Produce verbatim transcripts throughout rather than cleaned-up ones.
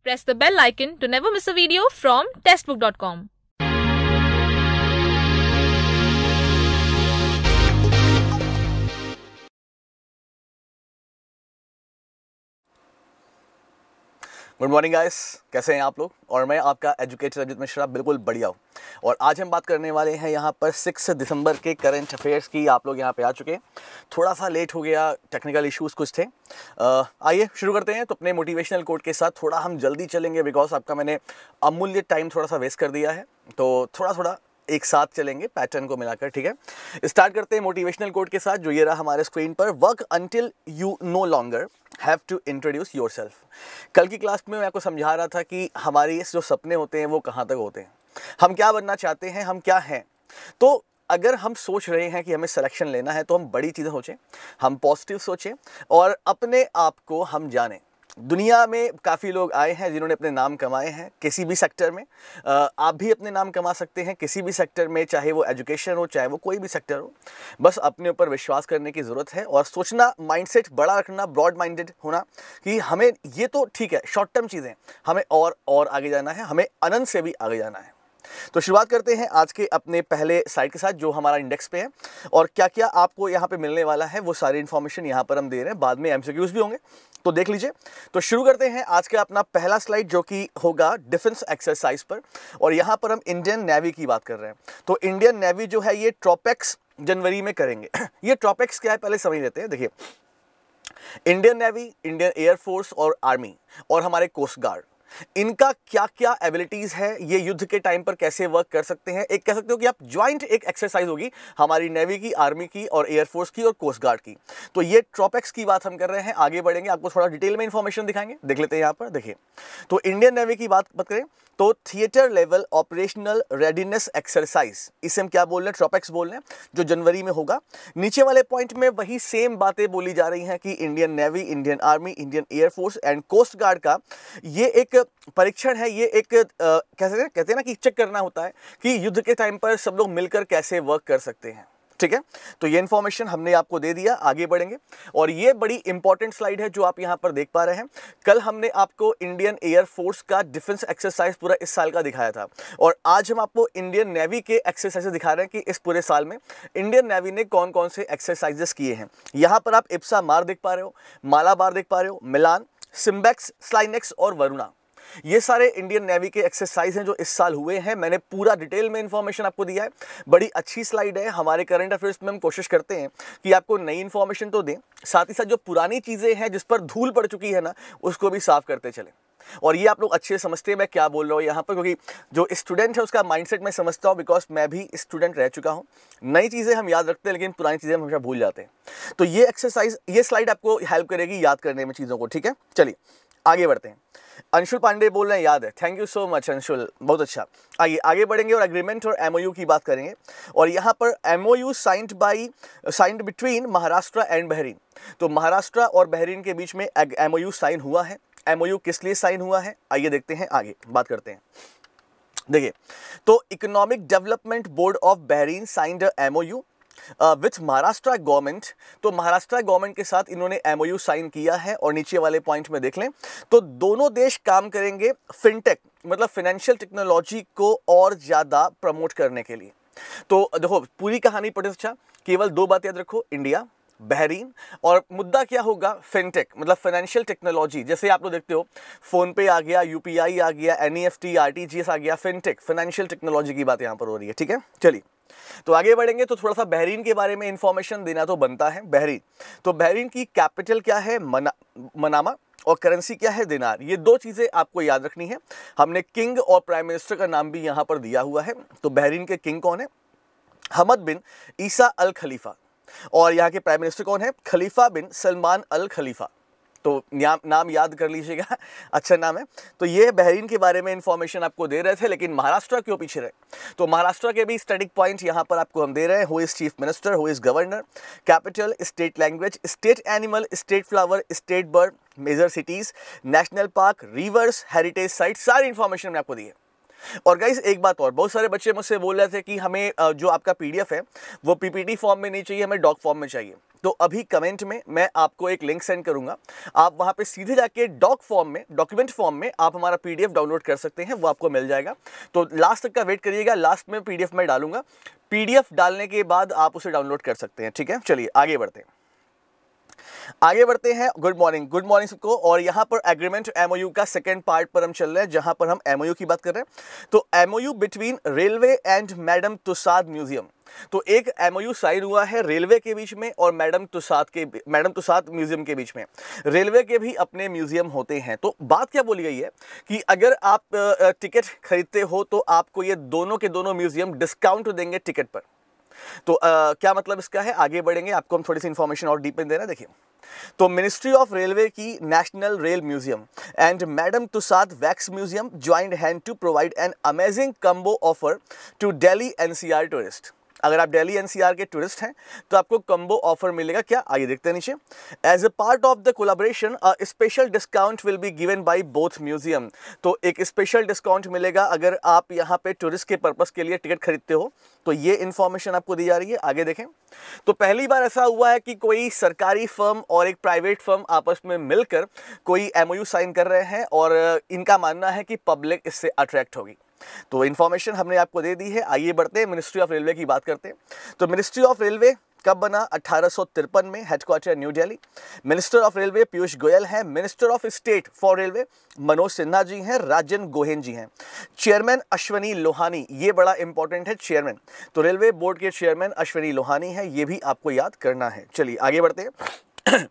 Press the bell icon to never miss a video from testbook dot com. Good morning guys, कैसे हैं आप लोग। और मैं आपका एजुकेटर अभिजीत मिश्रा बिल्कुल बढ़िया हूँ। और आज हम बात करने वाले हैं यहाँ पर सिक्स दिसंबर के करंट अफेयर्स की। आप लोग यहाँ पे आ चुके हैं, थोड़ा सा लेट हो गया, टेक्निकल इश्यूज़ कुछ थे। आइए शुरू करते हैं। तो अपने मोटिवेशनल कोट के साथ थोड़ा हम जल्दी चलेंगे, बिकॉज आपका मैंने अमूल्य टाइम थोड़ा सा वेस्ट कर दिया है, तो थोड़ा थोड़ा एक साथ चलेंगे पैटर्न को मिलाकर, ठीक है। स्टार्ट करते हैं मोटिवेशनल कोट के साथ, जो ये रहा हमारे स्क्रीन पर। Work until you no longer have to introduce yourself. कल की क्लास में मैं आपको समझा रहा था कि हमारे जो सपने होते हैं वो कहाँ तक होते हैं, हम क्या बनना चाहते हैं, हम क्या हैं। तो अगर हम सोच रहे हैं कि हमें सिलेक्शन लेना है तो हम बड़ी चीज़ें सोचें, हम पॉजिटिव सोचें और अपने आप को हम जानें। दुनिया में काफ़ी लोग आए हैं जिन्होंने अपने नाम कमाए हैं किसी भी सेक्टर में। आप भी अपने नाम कमा सकते हैं किसी भी सेक्टर में, चाहे वो एजुकेशन हो, चाहे वो कोई भी सेक्टर हो। बस अपने ऊपर विश्वास करने की ज़रूरत है और सोचना, माइंडसेट बड़ा रखना, ब्रॉड माइंडेड होना कि हमें ये तो ठीक है, शॉर्ट टर्म चीज़ें, हमें और और आगे जाना है, हमें अनंत से भी आगे जाना है। तो शुरुआत करते हैं आज के अपने पहले स्लाइड के साथ, जो हमारा इंडेक्स पे है। और क्या क्या आपको यहाँ पे मिलने वाला है वो सारी इन्फॉर्मेशन यहाँ पर हम दे रहे हैं, बाद में एमसीक्यूज़ भी होंगे, तो देख लीजिए। तो शुरू करते हैं आज का अपना पहला स्लाइड, जो कि होगा डिफेंस एक्सरसाइज पर। और यहाँ पर हम इंडियन नेवी की बात कर रहे हैं। तो इंडियन नेवी जो है ये ट्रॉपेक्स जनवरी में करेंगे। ये ट्रॉपेक्स क्या है पहले समझ लेते हैं। देखिए, इंडियन नेवी, इंडियन एयरफोर्स और आर्मी और हमारे कोस्ट गार्ड, इनका क्या क्या एबिलिटीज़ है, ये युद्ध के टाइम पर कैसे वर्क कर सकते हैं। एक कह सकते हो कि आप ज्वाइंट एक एक्सरसाइज होगी हमारी नेवी की, आर्मी की और एयरफोर्स की और कोस्ट गार्ड की। तो ये ट्रॉपेक्स की बात हम कर रहे हैं। आगे बढ़ेंगे, आपको थोड़ा डिटेल में इंफॉर्मेशन दिखाएंगे, देख लेते हैं यहाँ पर। देखिए, तो इंडियन नेवी की बात बात करें तो theatre level operational readiness exercise, इसे हम क्या बोल रहे हैं, ट्रॉपेक्स बोल रहे हैं, जो जनवरी में होगा। नीचे वाले पॉइंट में वही सेम बातें बोली जा रही हैं कि Indian navy, Indian army, Indian air force and coast guard का ये एक परीक्षण है। ये एक कैसे कहते हैं ना कि चेक करना होता है कि युद्ध के टाइम पर सब लोग मिलकर कैसे वर्क कर सकते हैं, ठीक है। तो ये इन्फॉर्मेशन हमने आपको दे दिया, आगे बढ़ेंगे। और ये बड़ी इंपॉर्टेंट स्लाइड है जो आप यहाँ पर देख पा रहे हैं। कल हमने आपको इंडियन एयरफोर्स का डिफेंस एक्सरसाइज पूरा इस साल का दिखाया था, और आज हम आपको इंडियन नेवी के एक्सरसाइजेस दिखा रहे हैं कि इस पूरे साल में इंडियन नेवी ने कौन कौन से एक्सरसाइजेस किए हैं। यहाँ पर आप इप्सा मार देख पा रहे हो, मालाबार देख पा रहे हो, मिलान, सिम्बेक्स, स्लाइनेक्स और वरुणा, ये सारे इंडियन नेवी के एक्सरसाइज हैं जो इस साल हुए हैं। मैंने पूरा डिटेल में इंफॉर्मेशन आपको दिया है। बड़ी अच्छी स्लाइड है। हमारे करंट अफेयर्स में हम कोशिश करते हैं कि आपको नई इंफॉर्मेशन तो दें, साथ ही साथ जो पुरानी चीज़ें हैं जिस पर धूल पड़ चुकी है ना, उसको भी साफ करते चलें। और ये आप लोग अच्छे समझते हैं मैं क्या बोल रहा हूँ यहाँ पर, क्योंकि जो स्टूडेंट है उसका माइंडसेट मैं समझता हूँ, बिकॉज मैं भी स्टूडेंट रह चुका हूँ। नई चीज़ें हम याद रखते हैं लेकिन पुरानी चीज़ें हम हमेशा भूल जाते हैं। तो ये एक्सरसाइज, ये स्लाइड आपको हेल्प करेगी याद करने में चीज़ों को, ठीक है। चलिए आगे बढ़ते हैं। अंशुल पांडे बोल रहे हैं, याद है, thank you so much Anshul, बहुत अच्छा। आइए आगे बढ़ेंगे और एग्रीमेंट और एमओयू की बात करेंगे। और यहाँ पर MOU signed by signed between Maharashtra and Bahrain. तो महाराष्ट्र और बहरीन के बीच में एमओयू साइन हुआ है। एमओयू किस लिए साइन हुआ है, आइए देखते हैं, आगे बात करते हैं। देखिए, तो economic development board of Bahrain signed MOU with Maharashtra government. तो महाराष्ट्र गवर्नमेंट के साथ इन्होंने एमओयू साइन किया है। और नीचे वाले पॉइंट में देख लें तो दोनों देश काम करेंगे फिनटेक, मतलब फाइनेंशियल टेक्नोलॉजी को और ज़्यादा प्रमोट करने के लिए। तो देखो पूरी कहानी पढ़े, अच्छा केवल दो बात याद रखो, इंडिया, बहरीन, और मुद्दा क्या होगा, फिनटेक, मतलब फाइनेंशियल टेक्नोलॉजी। जैसे आप लोग देखते हो फोन पे आ गया, यूपीआई आ गया, एनईएफटी, आरटीजीएस आ गया, फिनटेक, फाइनेंशियल टेक्नोलॉजी की बात यहाँ पर हो रही है, ठीक है। चलिए तो आगे बढ़ेंगे। तो थोड़ा सा बहरीन के बारे में इंफॉर्मेशन देना तो बनता है। बहरीन, तो बहरीन की कैपिटल क्या है, मना मनामा, और करेंसी क्या है, दिनार। ये दो चीज़ें आपको याद रखनी है। हमने किंग और प्राइम मिनिस्टर का नाम भी यहाँ पर दिया हुआ है। तो बहरीन के किंग कौन है, हमद बिन ईसा अल खलीफा, और यहाँ के प्राइम मिनिस्टर कौन है, खलीफा बिन सलमान अल खलीफा। तो नाम याद कर लीजिएगा, अच्छा नाम है। तो ये बहरीन के बारे में इंफॉर्मेशन आपको दे रहे थे, लेकिन महाराष्ट्र क्यों पीछे रहे। तो महाराष्ट्र के भी स्टैटिक पॉइंट यहाँ पर आपको हम दे रहे हैं। Who is chief minister, who is governor, capital, state language, state animal, state flower, state bird, major cities, national park, rivers, heritage site, सारी इंफॉर्मेशन मैंने आपको दी है। और गाइस एक बात और, बहुत सारे बच्चे मुझसे बोल रहे थे कि हमें जो आपका पीडीएफ है वो पीपीटी फॉर्म में नहीं चाहिए, हमें डॉक फॉर्म में चाहिए। तो अभी कमेंट में मैं आपको एक लिंक सेंड करूंगा, आप वहां पे सीधे जाके डॉक फॉर्म में, डॉक्यूमेंट फॉर्म में आप हमारा पीडीएफ डाउनलोड कर सकते हैं, वो आपको मिल जाएगा। तो लास्ट तक का वेट करिएगा, लास्ट में पीडीएफ में डालूंगा, पीडीएफ डालने के बाद आप उसे डाउनलोड कर सकते हैं, ठीक है। चलिए आगे बढ़ते हैं, आगे बढ़ते हैं। गुड मॉर्निंग, गुड मॉर्निंग सबको। और यहाँ पर एग्रीमेंट एमओयू का सेकंड पार्ट पर हम चल रहे हैं, जहां पर हम एमओयू की बात कर रहे हैं। तो MOU between railway and Madame Tussaud museum, तो एक एमओयू साइन हुआ है रेलवे के बीच में और मैडम तुसाद के मैडम तुसाद म्यूजियम के बीच में। रेलवे के भी अपने म्यूजियम होते हैं। तो बात क्या बोली गई है कि अगर आप टिकट खरीदते हो तो आपको ये दोनों के दोनों म्यूजियम डिस्काउंट देंगे टिकट पर। तो आ, क्या मतलब इसका है, आगे बढ़ेंगे, आपको हम थोड़ी सी इंफॉर्मेशन और डीप में दे रहे हैं। देखिए, तो मिनिस्ट्री ऑफ रेलवे की national rail museum and Madame Tussauds wax museum joined hand to provide an amazing combo offer to Delhi NCR tourist. अगर आप दिल्ली एनसीआर के टूरिस्ट हैं तो आपको कम्बो ऑफर मिलेगा। क्या, आइए देखते हैं नीचे। As a part of the collaboration a special discount will be given by both museum. तो एक स्पेशल डिस्काउंट मिलेगा अगर आप यहाँ पे टूरिस्ट के पर्पस के लिए टिकट खरीदते हो। तो ये इन्फॉर्मेशन आपको दी जा रही है। आगे देखें, तो पहली बार ऐसा हुआ है कि कोई सरकारी फर्म और एक प्राइवेट फर्म आपस में मिलकर कोई एमओयू साइन कर रहे हैं और इनका मानना है कि पब्लिक इससे अट्रैक्ट होगी। तो इन्फॉर्मेशन हमने आपको दे दी है। आइए बढ़ते हैं, मिनिस्ट्री ऑफ रेलवे की बात करते हैं। तो मिनिस्ट्री ऑफ रेलवे कब बना, अठारह सौ तिरपन में, headquarter new Delhi. Minister of railway Piyush Goyal हैं। Minister of state for railway Manoj Sinha ji हैं, राजन गोहेन जी हैं। चेयरमैन अश्वनी लोहानी, ये बड़ा इंपॉर्टेंट है चेयरमैन, तो रेलवे बोर्ड के चेयरमैन अश्वनी लोहानी है, ये भी आपको याद करना है। चलिए आगे बढ़ते हैं।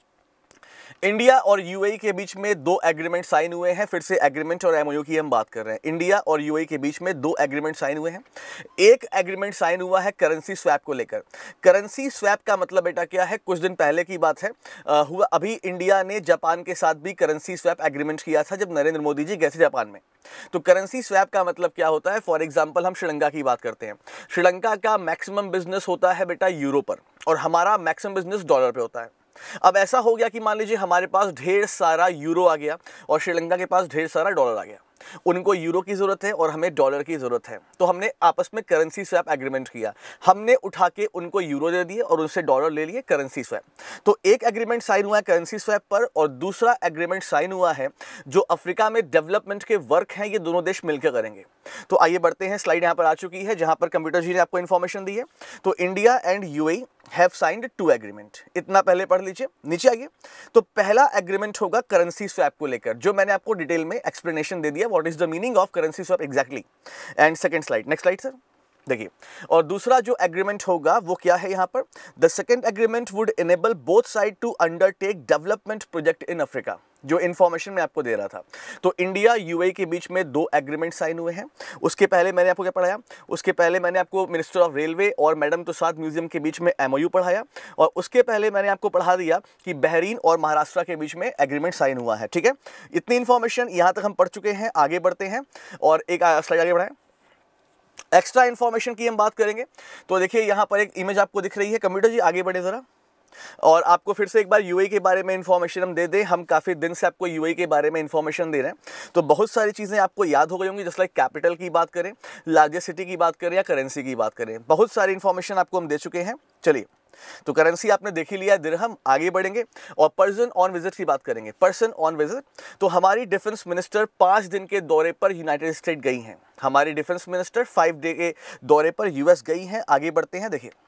इंडिया और यूएई के बीच में दो एग्रीमेंट साइन हुए हैं। फिर से एग्रीमेंट और एमओयू की हम बात कर रहे हैं। इंडिया और यूएई के बीच में दो एग्रीमेंट साइन हुए हैं। एक एग्रीमेंट साइन हुआ है करेंसी स्वैप को लेकर। करेंसी स्वैप का मतलब बेटा क्या है, कुछ दिन पहले की बात है, आ, हुआ अभी इंडिया ने जापान के साथ भी करेंसी स्वैप एग्रीमेंट किया था जब नरेंद्र मोदी जी गए थे जापान में। तो करेंसी स्वैप का मतलब क्या होता है, फॉर एग्जाम्पल हम श्रीलंका की बात करते हैं। श्रीलंका का मैक्सिमम बिजनेस होता है बेटा यूरो पर और हमारा मैक्सिमम बिजनेस डॉलर पे होता है। अब ऐसा हो गया कि मान लीजिए हमारे पास ढेर सारा यूरो आ गया और श्रीलंका के पास ढेर सारा डॉलर आ गया। उनको यूरो की ज़रूरत है और हमें डॉलर की ज़रूरत है, तो हमने आपस में करेंसी स्वैप एग्रीमेंट किया। हमने उठा के उनको यूरो दे दिए और उनसे डॉलर ले लिए, करेंसी स्वैप। तो एक एग्रीमेंट साइन हुआ है करेंसी स्वैप पर और दूसरा एग्रीमेंट साइन हुआ है जो अफ्रीका में डेवलपमेंट के वर्क हैं, ये दोनों देश मिलकर करेंगे। तो आइए बढ़ते हैं, स्लाइड यहाँ पर आ चुकी है जहाँ पर कंप्यूटर जी ने आपको इन्फॉर्मेशन दी है। तो India and UAE have signed two agreement, इतना पहले पढ़ लीजिए। नीचे आइए, तो पहला एग्रीमेंट होगा करेंसी स्वैप को लेकर, जो मैंने आपको डिटेल में एक्सप्लेनेशन दे दिया, what is the meaning of currency swap exactly. And second slide, next slide sir, देखिए। और दूसरा जो एग्रीमेंट होगा वो क्या है यहाँ पर, the second agreement would enable both side to undertake development project in Africa, जो इन्फॉर्मेशन मैं आपको दे रहा था। तो इंडिया यूएई के बीच में दो एग्रीमेंट साइन हुए हैं। उसके पहले मैंने आपको क्या पढ़ाया, उसके पहले मैंने आपको मिनिस्टर ऑफ रेलवे और मैडम तुसाद म्यूजियम के बीच में एमओयू पढ़ाया और उसके पहले मैंने आपको पढ़ा दिया कि बहरीन और महाराष्ट्र के बीच में एग्रीमेंट साइन हुआ है। ठीक है, इतनी इन्फॉर्मेशन यहाँ तक हम पढ़ चुके हैं। आगे बढ़ते हैं और एक स्लाइड आगे बढ़ाएं, एक्स्ट्रा इन्फॉर्मेशन की हम बात करेंगे। तो देखिए यहाँ पर एक इमेज आपको दिख रही है, कंप्यूटर जी आगे बढ़े जरा, और आपको फिर से एक बार यूएई के बारे में इन्फॉर्मेशन हम दे दें। हम काफ़ी दिन से आपको यूएई के बारे में इन्फॉर्मेशन दे रहे हैं, तो बहुत सारी चीज़ें आपको याद हो गई होंगी, जैसे लाइक कैपिटल की बात करें, लार्जेस्ट सिटी की बात करें या करेंसी की बात करें, बहुत सारी इन्फॉर्मेशन आपको हम दे चुके हैं। चलिए, तो करेंसी आपने देख ही लिया, दिरहम। आगे बढ़ेंगे और पर्सन ऑन विजिट की बात करेंगे। पर्सन ऑन विजिट, तो हमारी डिफेंस मिनिस्टर पाँच दिन के दौरे पर यूनाइटेड स्टेट गई हैं। हमारी डिफेंस मिनिस्टर फाइव डे के दौरे पर यूएस गई हैं। आगे बढ़ते हैं, देखिए।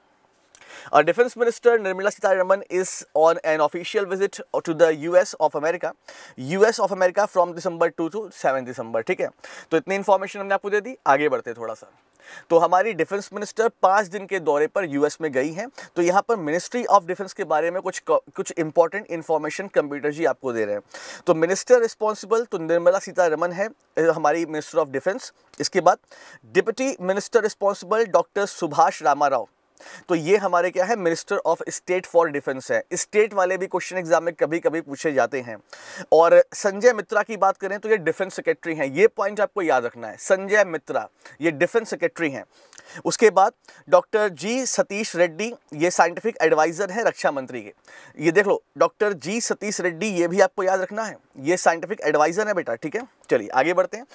Our Defense Minister Nirmala Sitharaman is on an official visit to the U S of America, U S of America from December two to seven December. ठीक है, तो इतनी इन्फॉर्मेशन हमने आपको दे दी। आगे बढ़ते थोड़ा सा, तो हमारी डिफेंस मिनिस्टर पाँच दिन के दौरे पर यूएस में गई हैं। तो यहाँ पर मिनिस्ट्री ऑफ डिफेंस के बारे में कुछ कुछ इंपॉर्टेंट इन्फॉर्मेशन कंप्यूटर जी आपको दे रहे हैं। तो मिनिस्टर रिस्पॉन्सिबल तो निर्मला सीतारमन है, हमारी मिनिस्टर ऑफ डिफेंस। इसके बाद deputy minister responsible doctor Subhash Ramarao, तो ये हमारे क्या है, minister of state for defence है। स्टेट वाले भी क्वेश्चन एग्जाम में कभी कभी पूछे जाते हैं। और संजय मित्रा की बात करें तो ये डिफेंस सेक्रेटरी हैं, ये पॉइंट आपको याद रखना है, संजय मित्रा ये डिफेंस सेक्रेटरी हैं। उसके बाद डॉक्टर जी सतीश रेड्डी, ये साइंटिफिक एडवाइजर हैं रक्षा मंत्री के। ये देख लो, डॉक्टर जी सतीश रेड्डी, ये भी आपको याद रखना है, ये साइंटिफिक एडवाइजर है बेटा। ठीक है, चलिए आगे बढ़ते हैं,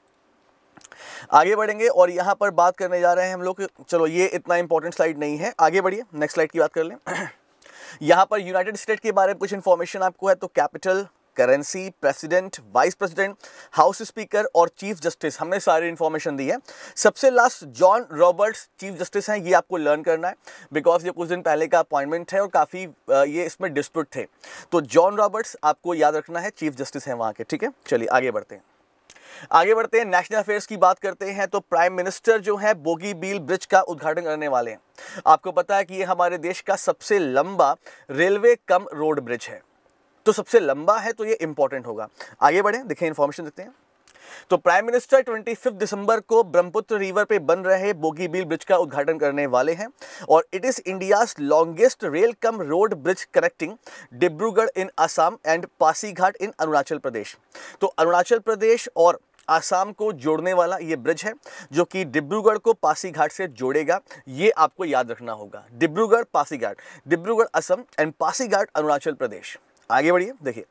आगे बढ़ेंगे और यहाँ पर बात करने जा रहे हैं हम लोग। चलो, ये इतना इंपॉर्टेंट स्लाइड नहीं है, आगे बढ़िए, नेक्स्ट स्लाइड की बात कर लें। यहाँ पर यूनाइटेड स्टेट के बारे में कुछ इंफॉर्मेशन आपको है, तो capital, currency, president, vice president, house speaker और चीफ जस्टिस, हमने सारी इंफॉर्मेशन दी है। सबसे last John Roberts chief justice हैं, ये आपको लर्न करना है बिकॉज ये कुछ दिन पहले का अपॉइंटमेंट है और काफ़ी ये इसमें डिस्प्यूट थे। तो जॉन रॉबर्ट्स आपको याद रखना है, चीफ जस्टिस हैं वहाँ के, ठीक है। चलिए आगे बढ़ते हैं आगे बढ़ते हैं नेशनल अफेयर्स की बात करते हैं। तो प्राइम मिनिस्टर जो है बोगीबील ब्रिज का उद्घाटन करने वाले हैं। आपको पता है कि ये हमारे देश का सबसे लंबा रेलवे कम रोड ब्रिज है, तो सबसे लंबा है तो ये इंपॉर्टेंट होगा। आगे बढ़ें, देखें इंफॉर्मेशन देखते हैं। तो प्राइम मिनिस्टर पच्चीस दिसंबर को ब्रह्मपुत्र रिवर पे बन रहे बोगीबील ब्रिज का उद्घाटन करने वाले हैं और it is India's longest rail cum road bridge connecting Dibrugarh in Assam and Pasighat in Arunachal Pradesh. तो अरुणाचल प्रदेश और आसाम को जोड़ने वाला ये ब्रिज है जो कि डिब्रूगढ़ को पासीघाट से जोड़ेगा, ये आपको याद रखना होगा। डिब्रूगढ़ पासीघाट, डिब्रूगढ़ असम एंड पासीघाट अरुणाचल प्रदेश। आगे बढ़िए, देखिए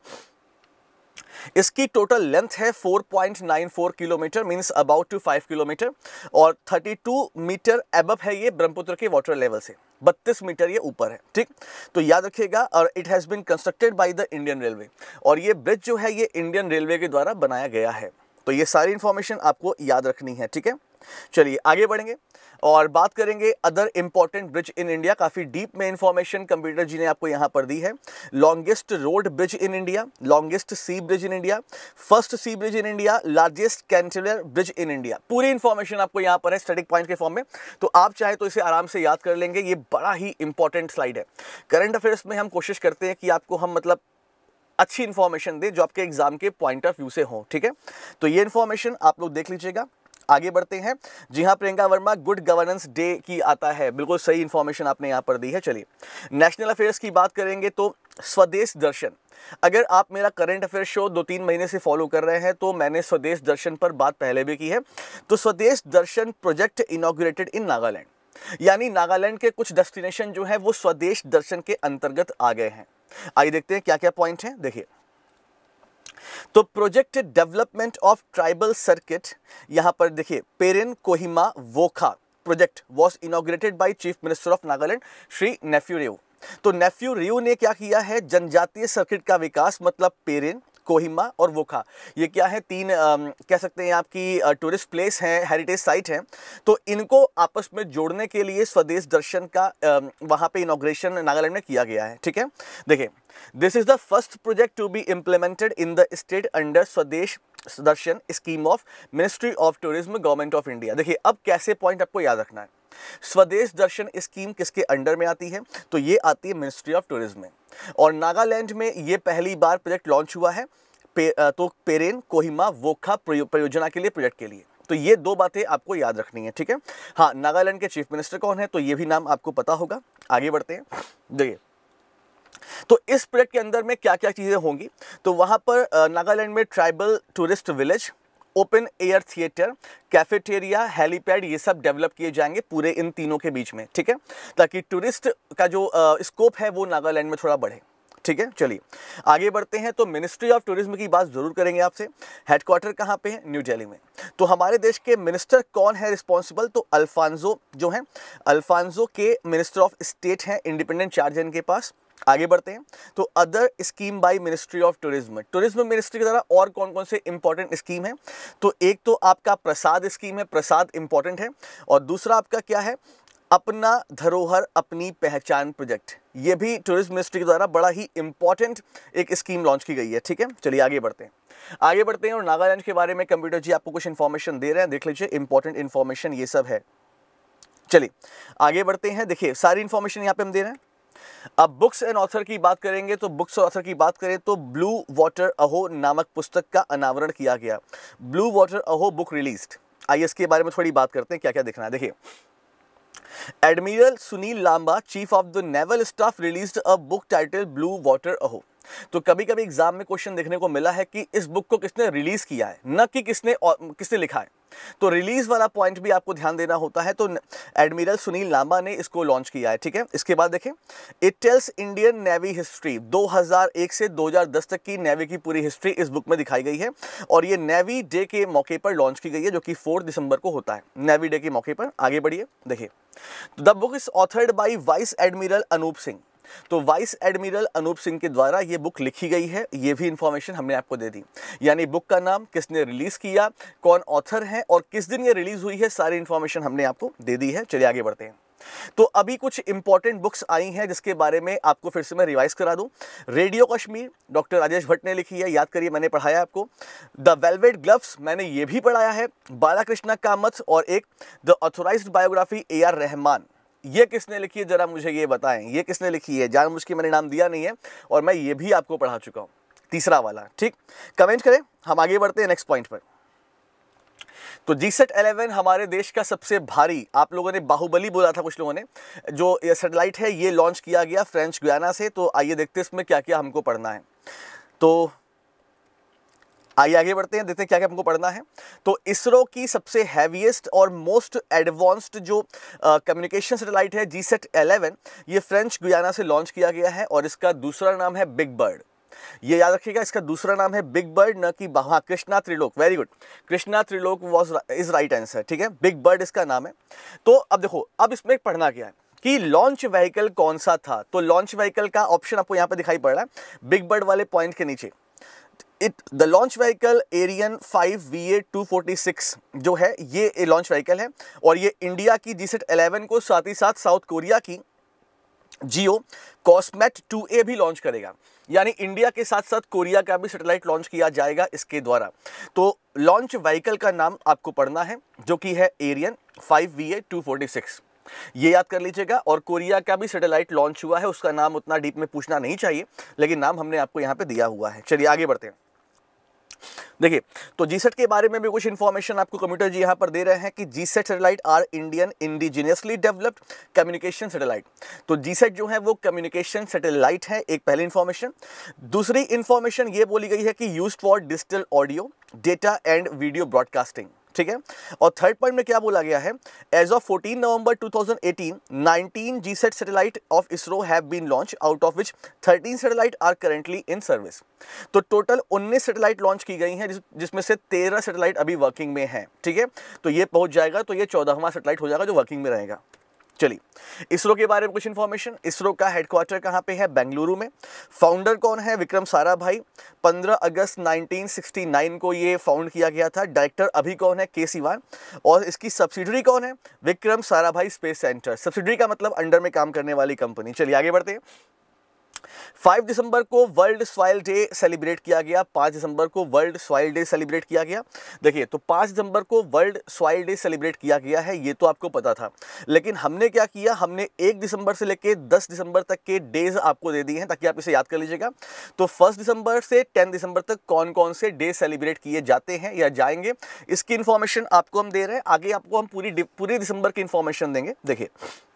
इसकी टोटल लेंथ है चार पॉइंट नौ चार kilometre, means about two five kilometre और बत्तीस मीटर अबव है ये ब्रह्मपुत्र के वाटर लेवल से, बत्तीस मीटर ये ऊपर है, ठीक। तो याद रखिएगा, और it has been constructed by the Indian railway, और ये ब्रिज जो है ये इंडियन रेलवे के द्वारा बनाया गया है। तो ये सारी इंफॉर्मेशन आपको याद रखनी है, ठीक है। चलिए आगे बढ़ेंगे और बात करेंगे other important bridge in India. काफी डीप में इंफॉर्मेशन कंप्यूटर जी ने आपको यहां पर दी है। Longest road bridge in India, longest sea bridge in India, first sea bridge in India, largest cantilever bridge in India. पूरी इंफॉर्मेशन आपको यहां पर है स्टैटिक पॉइंट के फॉर्म में, तो आप चाहे तो इसे आराम से याद कर लेंगे। ये बड़ा ही इंपॉर्टेंट स्लाइड है। करंट अफेयर्स में हम कोशिश करते हैं कि आपको हम मतलब अच्छी इंफॉर्मेशन दे जो आपके एग्जाम के पॉइंट ऑफ व्यू से हो, ठीक है। तो ये इंफॉर्मेशन आप लोग देख लीजिएगा। आगे बढ़ते हैं। जी हाँ, Priyanka Verma good governance day की आता है, बिल्कुल सही इंफॉर्मेशन आपने यहाँ पर दी है। चलिए नेशनल अफेयर्स की बात करेंगे तो स्वदेश दर्शन, अगर आप मेरा करंट अफेयर शो दो तीन महीने से फॉलो कर रहे हैं तो मैंने स्वदेश दर्शन पर बात पहले भी की है। तो Swadesh Darshan project inaugurated in Nagaland, यानी नागालैंड के कुछ डेस्टिनेशन जो है वो स्वदेश दर्शन के अंतर्गत आ गए हैं। आइए देखते हैं क्या क्या पॉइंट हैं। देखिए, तो project development of tribal circuit, यहां पर देखिए Peren Kohima Wokha project was inaugurated by chief minister of Nagaland Shri Neiphiu Rio. तो नेफ्यू रियो ने क्या किया है, जनजातीय सर्किट का विकास, मतलब पेरेन, कोहिमा और वोखा, ये क्या है, तीन आ, कह सकते हैं आपकी टूरिस्ट प्लेस हैं, हेरिटेज साइट हैं। तो इनको आपस में जोड़ने के लिए स्वदेश दर्शन का आ, वहाँ पे इनॉग्रेशन नागालैंड में किया गया है, ठीक है। देखिए, this is the first project to be implemented in the state under Swadesh Darshan scheme of ministry of tourism government of India. देखिए अब कैसे पॉइंट आपको याद रखना है। स्वदेश दर्शन स्कीम किसके अंडर में आती है, तो ये आती है मिनिस्ट्री ऑफ टूरिज्म में, और नागालैंड में ये पहली बार प्रोजेक्ट लॉन्च हुआ है पे, तो पेरेन कोहिमा वोखा परियोजना के लिए, प्रोजेक्ट के लिए। तो ये दो बातें आपको याद रखनी है, ठीक है। हाँ, नागालैंड के चीफ मिनिस्टर कौन है, तो ये भी नाम आपको पता होगा। आगे बढ़ते हैं। देखिए, तो इस प्रोजेक्ट के अंदर में क्या क्या चीजें होंगी, तो वहां पर नागालैंड में tribal tourist village, open air theatre, cafeteria, helipad, ये सब डेवलप किए जाएंगे पूरे इन तीनों के बीच में, ठीक है, ताकि टूरिस्ट का जो स्कोप है वो नागालैंड में थोड़ा बढ़े, ठीक है। चलिए आगे बढ़ते हैं। तो मिनिस्ट्री ऑफ टूरिज्म की बात जरूर करेंगे आपसे। हेडक्वार्टर कहाँ पे है, न्यू दिल्ली में। तो हमारे देश के मिनिस्टर कौन है रिस्पॉन्सिबल, तो अल्फांजो जो है, अल्फांजो के मिनिस्टर ऑफ स्टेट हैं, इंडिपेंडेंट चार्ज है इनके पास। आगे बढ़ते हैं। तो other scheme by ministry of tourism, tourism ministry के द्वारा और कौन कौन से इंपॉर्टेंट स्कीम है, तो एक तो आपका प्रसाद स्कीम है, प्रसाद इंपॉर्टेंट है, और दूसरा आपका क्या है, अपना धरोहर अपनी पहचान प्रोजेक्ट, ये भी टूरिज्म मिनिस्ट्री के द्वारा बड़ा ही इंपॉर्टेंट एक स्कीम लॉन्च की गई है, ठीक है। चलिए आगे बढ़ते हैं आगे बढ़ते हैं और नागालैंड के बारे में कंप्यूटर जी आपको कुछ इन्फॉर्मेशन दे रहे हैं, देख लीजिए, इंपॉर्टेंट इन्फॉर्मेशन ये सब है। चलिए आगे बढ़ते हैं। देखिए सारी इन्फॉर्मेशन यहाँ पे हम दे रहे हैं। अब बुक्स एंड ऑथर की बात करेंगे, तो बुक्स और ऑथर की बात करें तो ब्लू वाटर अहो नामक पुस्तक का अनावरण किया गया। Blue water ahoy book released. आइए इसके बारे में थोड़ी बात करते हैं, क्या क्या देखना है। देखिए, admiral Sunil Lanba chief of the naval staff released a book title blue water ahoy. तो कभी कभी एग्जाम में क्वेश्चन देखने को मिला है कि इस बुक को किसने रिलीज किया है, न कि किसने किसने लिखा है। तो रिलीज वाला पॉइंट भी आपको ध्यान देना होता है। तो एडमिरल सुनील लांबा ने इसको लॉन्च किया है, ठीक है। इसके बाद देखें, it tells Indian navy history, दो हज़ार एक से दो हज़ार दस तक की नेवी की पूरी हिस्ट्री इस बुक में दिखाई गई है, और ये नेवी डे के मौके पर लॉन्च की गई है, जो कि फोर्थ दिसंबर को होता है, नेवी डे के मौके पर। आगे बढ़िए। देखिए, the book is authored by vice admiral Anup Singh. तो वाइस एडमिरल अनूप सिंह के द्वारा ये बुक लिखी गई है, ये भी इंफॉर्मेशन हमने आपको दे दी। यानी बुक का नाम, किसने रिलीज किया, कौन ऑथर है और किस दिन ये रिलीज हुई है, सारी इंफॉर्मेशन हमने आपको दे दी है। चलिए आगे बढ़ते हैं। तो अभी कुछ इंपॉर्टेंट बुक्स आई हैं जिसके बारे में आपको फिर से मैं रिवाइज करा दूं। रेडियो कश्मीर डॉक्टर राजेश भट्ट ने लिखी है, याद करिए मैंने पढ़ाया आपको। द वेलवेट ग्लव्स मैंने ये भी पढ़ाया है। बालाकृष्णा कामत और एक the authorised biography A R Rahman, ये किसने लिखी है जरा मुझे ये बताएं, ये किसने लिखी है? जानबूझ के मैंने नाम दिया नहीं है और मैं ये भी आपको पढ़ा चुका हूँ, तीसरा वाला। ठीक, कमेंट करें, हम आगे बढ़ते हैं नेक्स्ट पॉइंट पर। तो जी सेट इलेवन हमारे देश का सबसे भारी, आप लोगों ने बाहुबली बोला था कुछ लोगों ने, जो ये सैटेलाइट है ये लॉन्च किया गया फ्रेंच गुयाना से। तो आइए देखते हैं इसमें क्या क्या हमको पढ़ना है। तो आइए आगे बढ़ते हैं, देखते हैं क्या क्या हमको पढ़ना है। तो इसरो की सबसे हैवीएस्ट और मोस्ट एडवांस्ड जो कम्युनिकेशन सैटेलाइट है जी सेट इलेवन, ये फ्रेंच गुयाना से लॉन्च किया गया है और इसका दूसरा नाम है बिग बर्ड। ये याद रखिएगा, इसका दूसरा नाम है बिग बर्ड, न कि हाँ Krishna Trilok. Very good, Krishna Trilok was is right answer. ठीक है, बिग बर्ड इसका नाम है। तो अब देखो, अब इसमें पढ़ना क्या है कि लॉन्च व्हीकल कौन सा था। तो लॉन्च व्हीकल का ऑप्शन आपको यहाँ पे दिखाई पड़ रहा है बिग बर्ड वाले पॉइंट के नीचे। It the launch vehicle Ariane five V A two forty six जो है ये लॉन्च व्हीकल है और ये इंडिया की जी सेट इलेवन को साथ ही साथ साउथ कोरिया की जियो कॉस्मेट टू ए भी लॉन्च करेगा। यानी इंडिया के साथ साथ कोरिया का भी सैटेलाइट लॉन्च किया जाएगा इसके द्वारा। तो लॉन्च व्हीकल का नाम आपको पढ़ना है जो कि है Ariane five V A two forty six, ये याद कर लीजिएगा। और कोरिया का भी सैटेलाइट लॉन्च हुआ है, उसका नाम उतना डीप में पूछना नहीं चाहिए, लेकिन नाम हमने आपको यहाँ पे दिया हुआ है। चलिए आगे बढ़ते हैं। देखिए, तो जीसेट के बारे में भी कुछ इंफॉर्मेशन आपको कंप्यूटर जी यहाँ पर दे रहे हैं कि GSAT satellite are Indian indigenously developed communication satellite. तो जीसेट जो है वो कम्युनिकेशन सैटेलाइट है, एक पहली इंफॉर्मेशन। दूसरी इंफॉर्मेशन ये बोली गई है कि used for digital audio, data and video broadcasting. ठीक है, और थर्ड पॉइंट में क्या बोला गया है, as of fourteen November two thousand eighteen nineteen GSAT satellite of ISRO have been launch, out of which thirteen satellite are currently in service. तो total उन्नीस सैटेलाइट लॉन्च की गई हैं जिस, जिसमें से तेरह सैटेलाइट अभी वर्किंग में हैं। ठीक है, तो ये पहुंच जाएगा तो ये चौदहवां सैटेलाइट हो जाएगा जो वर्किंग में रहेगा। चलिए, इसरो के बारे में कुछ इंफॉर्मेशन। इसरो का हेडक्वार्टर कहाँ पे है, बेंगलुरु में। फाउंडर कौन है, विक्रम साराभाई। पंद्रह अगस्त नाइनटीन सिक्सटी नाइन को ये फाउंड किया गया था। डायरेक्टर अभी कौन है, के सिवान। और इसकी सब्सिडरी कौन है, Vikram Sarabhai space centre. Subsidiary का मतलब अंडर में काम करने वाली कंपनी। चलिए आगे बढ़ते हैं। पाँच दिसंबर को वर्ल्ड सॉइल डे सेलिब्रेट किया गया। पाँच दिसंबर को वर्ल्ड सॉइल डे सेलिब्रेट किया गया। देखिए, तो पाँच दिसंबर को वर्ल्ड सॉइल डे सेलिब्रेट किया गया है, ये तो आपको पता था, लेकिन हमने क्या किया, हमने एक दिसंबर से लेके दस दिसंबर तक के डेज आपको दे दिए हैं ताकि आप इसे याद कर लीजिएगा। तो फर्स्ट दिसंबर से टेन दिसंबर तक कौन कौन से डे सेलिब्रेट किए जाते हैं या जाएंगे, इसकी इंफॉर्मेशन आपको हम दे रहे हैं। आगे आपको हम पूरी पूरे दिसंबर की इंफॉर्मेशन देंगे। देखिए,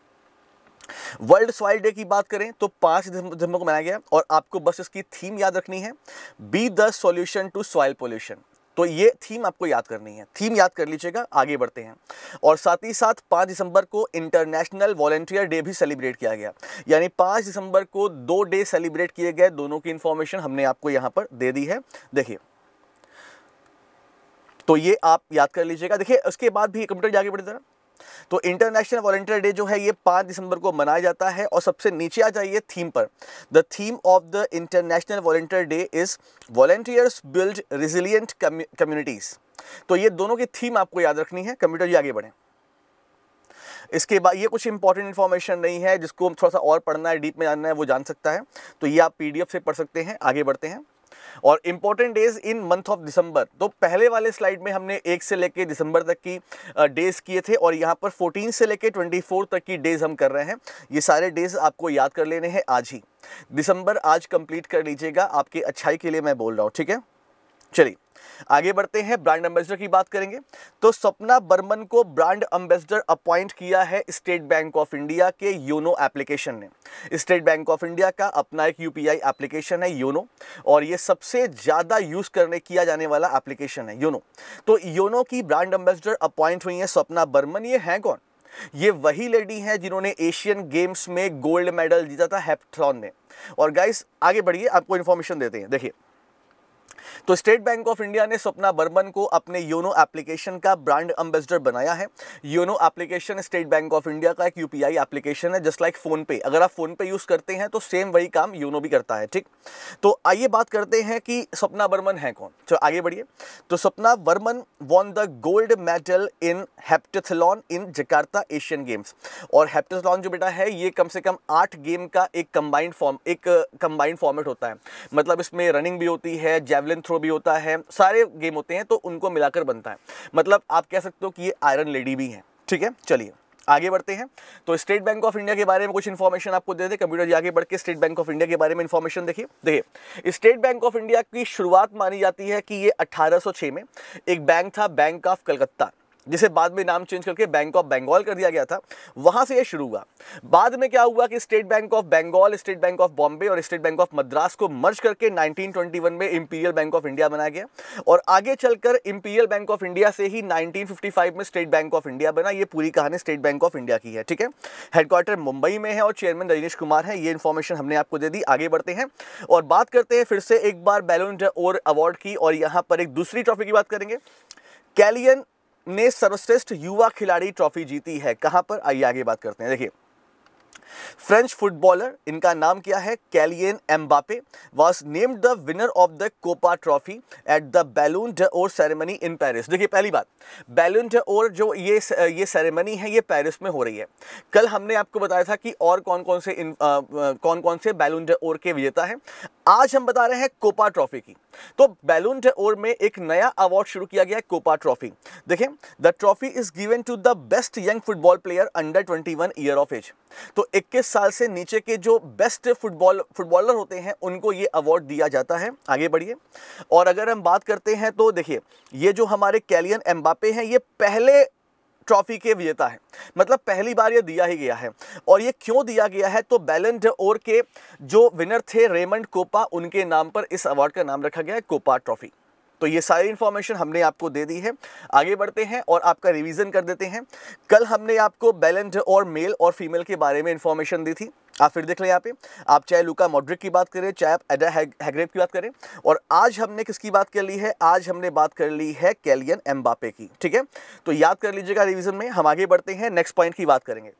वर्ल्ड सॉइल डे की बात करें तो पाँच दिसंबर को मनाया गया और आपको बस इसकी थीम याद रखनी है, be the solution to soil pollution. तो ये थीम आपको याद करनी है, थीम याद कर लीजिएगा। आगे बढ़ते हैं। और साथ ही साथ पाँच दिसंबर को इंटरनेशनल वॉलंटियर डे भी सेलिब्रेट किया गया। यानी पाँच दिसंबर को दो डे सेलिब्रेट किए गए, दोनों की इंफॉर्मेशन हमने आपको यहाँ पर दे दी है। देखिए, तो ये आप याद कर लीजिएगा। देखिए, उसके बाद भी कंप्यूटर आगे बढ़ते हैं। तो इंटरनेशनल वॉलंटियर डे जो है ये पाँच दिसंबर को मनाया जाता है। और सबसे नीचे आ जाइए थीम पर। The theme of the international volunteer day is volunteers build resilient communities. तो ये दोनों की थीम आपको याद रखनी है। कंप्यूटर जी आगे बढ़े। इसके बाद ये कुछ इंपॉर्टेंट इन्फॉर्मेशन नहीं है, जिसको थोड़ा सा और पढ़ना है, डीप में जानना है, वो जान सकता है। तो ये आप पीडीएफ से पढ़ सकते हैं। आगे बढ़ते हैं। और important days in month of December. तो पहले वाले स्लाइड में हमने एक से लेके दिसंबर तक की डेज किए थे और यहाँ पर चौदह से लेके चौबीस तक की डेज हम कर रहे हैं। ये सारे डेज आपको याद कर लेने हैं आज ही। दिसंबर आज कंप्लीट कर लीजिएगा, आपकी अच्छाई के लिए मैं बोल रहा हूँ। ठीक है, चलिए आगे बढ़ते हैं। ब्रांड एम्बेसडर की बात करेंगे तो सपना बर्मन को ब्रांड एम्बेसडर अपॉइंट किया है स्टेट बैंक ऑफ इंडिया के योनो एप्लीकेशन ने। स्टेट बैंक ऑफ इंडिया का अपना एक यूपीआई एप्लीकेशन है योनो, और ये सबसे ज़्यादा यूज़ करने किया जाने वाला एप्लीकेशन है योनो। तो योनो की ब्रांड एम्बेसडर अपॉइंट हुई है सपना बर्मन। ये हैं कौन? ये वही लेडी हैं जिन्होंने एशियन गेम्स में गोल्ड मेडल जीता था हेप्थलॉन में। और गाइस आगे बढ़िए, आपको इन्फॉर्मेशन देते हैं। देखिए, तो स्टेट बैंक ऑफ इंडिया ने स्वप्ना बर्मन को अपने योनो एप्लीकेशन का ब्रांड एम्बेसडर बनाया है। YONO application State Bank of India का एक यूपीआई एप्लीकेशन है, जस्ट लाइक फोन पे। अगर आप फोन पे यूज करते हैं तो सेम वही काम योनो भी करता है, ठीक। तो आइए बात करते हैं कि स्वप्ना बर्मन है कौन। तो आगे बढ़िए। तो Swapna Barman won the gold medal in heptathlon in Jakarta Asian Games. और हेप्टाथलॉन जो बेटा है ये कम से कम आठ गेम का एक कंबाइंड फॉर्म एक कंबाइंड फॉर्मेट होता है। मतलब इसमें रनिंग भी होती है, जेवलिन थ्रो भी होता है, सारे गेम होते हैं, तो उनको मिलाकर बनता है। मतलब आप कह सकते हो कि ये आयरन लेडी भी हैं, ठीक है। चलिए आगे बढ़ते हैं। तो स्टेट बैंक ऑफ इंडिया के बारे में कुछ इन्फॉर्मेशन आपको दे दे कंप्यूटर जी। आगे बढ़ के स्टेट बैंक ऑफ इंडिया के बारे में इन्फॉर्मेशन देखिए। देखिए स्टेट बैंक ऑफ इंडिया की शुरुआत मानी जाती है कि ये अठारह सौ छह में एक बैंक था, बैंक ऑफ कलकत्ता, जिसे बाद में नाम चेंज करके बैंक ऑफ बंगाल कर दिया गया था। वहां से ये शुरू हुआ। बाद में क्या हुआ कि State Bank of Bengal, State Bank of Bombay और स्टेट बैंक ऑफ मद्रास को मर्ज करके नाइनटीन ट्वेंटी वन में इंपीरियल बैंक ऑफ इंडिया बनाया गया। और आगे चलकर इंपीरियल बैंक ऑफ इंडिया से ही नाइनटीन फिफ्टी फाइव में स्टेट बैंक ऑफ इंडिया बना। ये पूरी कहानी स्टेट बैंक ऑफ इंडिया की है, ठीक है। हेडक्वार्टर मुंबई में है और चेयरमैन रजनीश कुमार है। ये इन्फॉर्मेशन हमने आपको दे दी। आगे बढ़ते हैं और बात करते हैं फिर से एक बार बैलन ड'ओर अवार्ड की। और यहाँ पर एक दूसरी ट्रॉफी की बात करेंगे। कैलियन ने सर्वश्रेष्ठ युवा खिलाड़ी ट्रॉफी जीती है। कहां पर, आइए आगे बात करते हैं। देखिए फ्रेंच फुटबॉलर, इनका नाम क्या है, Kylian Mbappe was named the winner of the Kopa trophy at the Ballon d'Or ceremony in Paris. देखिए पहली बात, बैलून ड'ओर जो ये ये सेरेमनी है ये पेरिस में हो रही है। कल हमने आपको बताया था कि और कौन कौन से इन, आ, आ, कौन कौन से बैलून ड'ओर के विजेता हैं। आज हम बता रहे हैं कोपा ट्रॉफी की। तो बैलून ड'ओर में एक नया अवार्ड शुरू किया गया है, कोपा ट्रॉफी। देखिए the trophy is given to the best young football player under twenty one year of age. तो इक्कीस साल से नीचे के जो बेस्ट फुटबॉल फुटबॉलर होते हैं उनको ये अवार्ड दिया जाता है। आगे बढ़िए। और अगर हम बात करते हैं तो देखिए ये जो हमारे कैलियन एम्बापे हैं ये पहले ट्रॉफी के विजेता है, मतलब पहली बार ये दिया ही गया है। और ये क्यों दिया गया है, तो बैलन ड'ओर के जो विनर थे रेमंड कोपा, उनके नाम पर इस अवार्ड का नाम रखा गया है कोपा ट्रॉफी। तो ये सारी इंफॉर्मेशन हमने आपको दे दी है। आगे बढ़ते हैं और आपका रिवीजन कर देते हैं। कल हमने आपको बैलन ड'ओर मेल और फीमेल के बारे में इंफॉर्मेशन दी थी, आप फिर देख लें यहाँ पे। आप चाहे लुका मॉड्रिक की बात करें, चाहे आप एडा हैग्रेव की बात करें। और आज हमने किसकी बात कर ली है, आज हमने बात कर ली है कैलियन एम्बापे की, ठीक है। तो याद कर लीजिएगा रिवीजन में। हम आगे बढ़ते हैं, नेक्स्ट पॉइंट की बात करेंगे।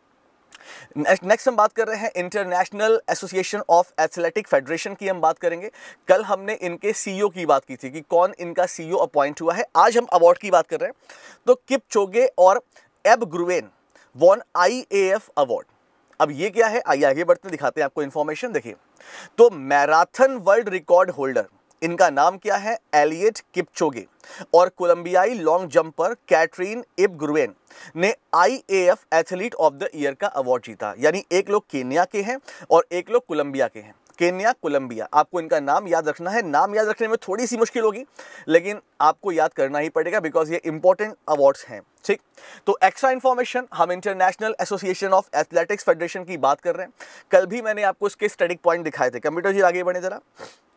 नेक्स्ट हम बात कर रहे हैं International association of Athletic Federation की हम बात करेंगे। कल हमने इनके सीईओ की बात की थी कि कौन इनका सीईओ अपॉइंट हुआ है। आज हम अवार्ड की बात कर रहे हैं। तो किपचोगे और एब ग्रुवेन वॉन आईएएफ अवार्ड। अब ये क्या है, आइए आगे बढ़ते दिखाते हैं आपको इंफॉर्मेशन। देखिए तो मैराथन वर्ल्ड रिकॉर्ड होल्डर, इनका नाम क्या है, एलियट किपचोगे। और कोलंबियाई लॉन्ग जंपर कैटरीन इबग्रुवेन ने IAAF athlete of the year का अवार्ड जीता। यानी एक लोग केन्या के हैं और एक लोग कोलंबिया के हैं। केन्या, कोलंबिया, आपको इनका नाम याद रखना है। नाम याद रखने में थोड़ी सी मुश्किल होगी लेकिन आपको याद करना ही पड़ेगा बिकॉज ये इंपॉर्टेंट अवार्ड्स हैं, ठीक। तो एक्स्ट्रा इन्फॉर्मेशन, हम International association of athletics Federation की बात कर रहे हैं। कल भी मैंने आपको इसके स्टडी पॉइंट दिखाए थे। कंप्यूटर जी आगे बढ़े जरा।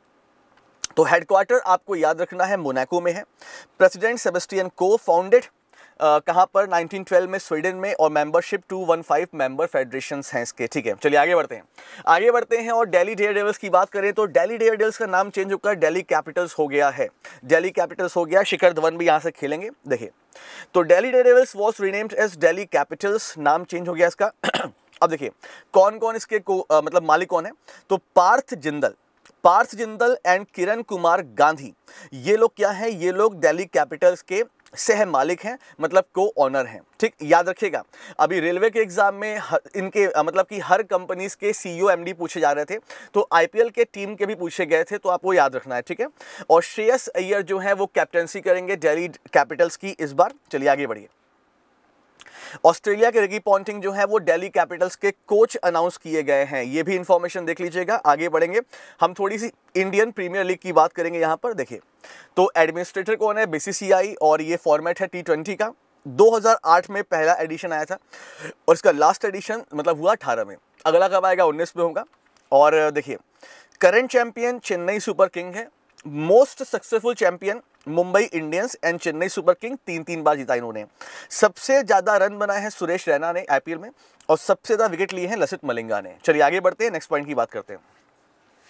तो हेडक्वार्टर आपको याद रखना है मोनाको में है। प्रेसिडेंट सेबेस्टियन को फाउंडेड कहाँ पर, नाइनटीन ट्वेल्व में स्वीडन में। और membership two one five member federations हैं इसके, ठीक है। चलिए आगे बढ़ते हैं आगे बढ़ते हैं और दिल्ली डेयरडेविल्स की बात करें तो दिल्ली डेयरडेविल्स का नाम चेंज होकर दिल्ली कैपिटल्स हो गया है। दिल्ली कैपिटल्स हो गया। शिखर धवन भी यहाँ से खेलेंगे। देखिए तो Delhi Daredevils was renamed as Delhi Capitals, नाम चेंज हो गया इसका। अब देखिए कौन कौन इसके को आ, मतलब मालिक कौन है, तो पार्थ जिंदल पार्थ जिंदल एंड किरण कुमार गांधी, ये लोग क्या हैं, ये लोग दिल्ली कैपिटल्स के सह मालिक हैं, मतलब को ऑनर हैं, ठीक। याद रखिएगा अभी रेलवे के एग्जाम में हर, इनके मतलब कि हर कंपनीज के सीईओ एमडी पूछे जा रहे थे, तो आईपीएल के टीम के भी पूछे गए थे, तो आपको याद रखना है, ठीक है। और श्रेयस अय्यर जो है वो कैप्टनसी करेंगे दिल्ली कैपिटल्स की इस बार। चलिए आगे बढ़िए। ऑस्ट्रेलिया के रिकी पॉन्टिंग जो है वो दिल्ली कैपिटल्स के कोच अनाउंस किए गए हैं, ये भी इंफॉर्मेशन देख लीजिएगा। आगे बढ़ेंगे, हम थोड़ी सी इंडियन प्रीमियर लीग की बात करेंगे यहाँ पर। देखिए तो एडमिनिस्ट्रेटर कौन है, बीसीसीआई, और ये फॉर्मेट है टी ट्वेंटी का। दो हज़ार आठ में पहला एडिशन आया था और इसका लास्ट एडिशन मतलब हुआ अठारह में, अगला कब आएगा, उन्नीस में होगा। और देखिए current champion Chennai Super King है। Most successful champion Mumbai Indians and Chennai Super King, तीन तीन बार जीता इन्होंने। सबसे ज्यादा रन बनाए हैं सुरेश रैना ने आईपीएल में और सबसे ज्यादा विकेट लिए हैं लसित मलिंगा ने। चलिए आगे बढ़ते हैं, नेक्स्ट पॉइंट की बात करते हैं।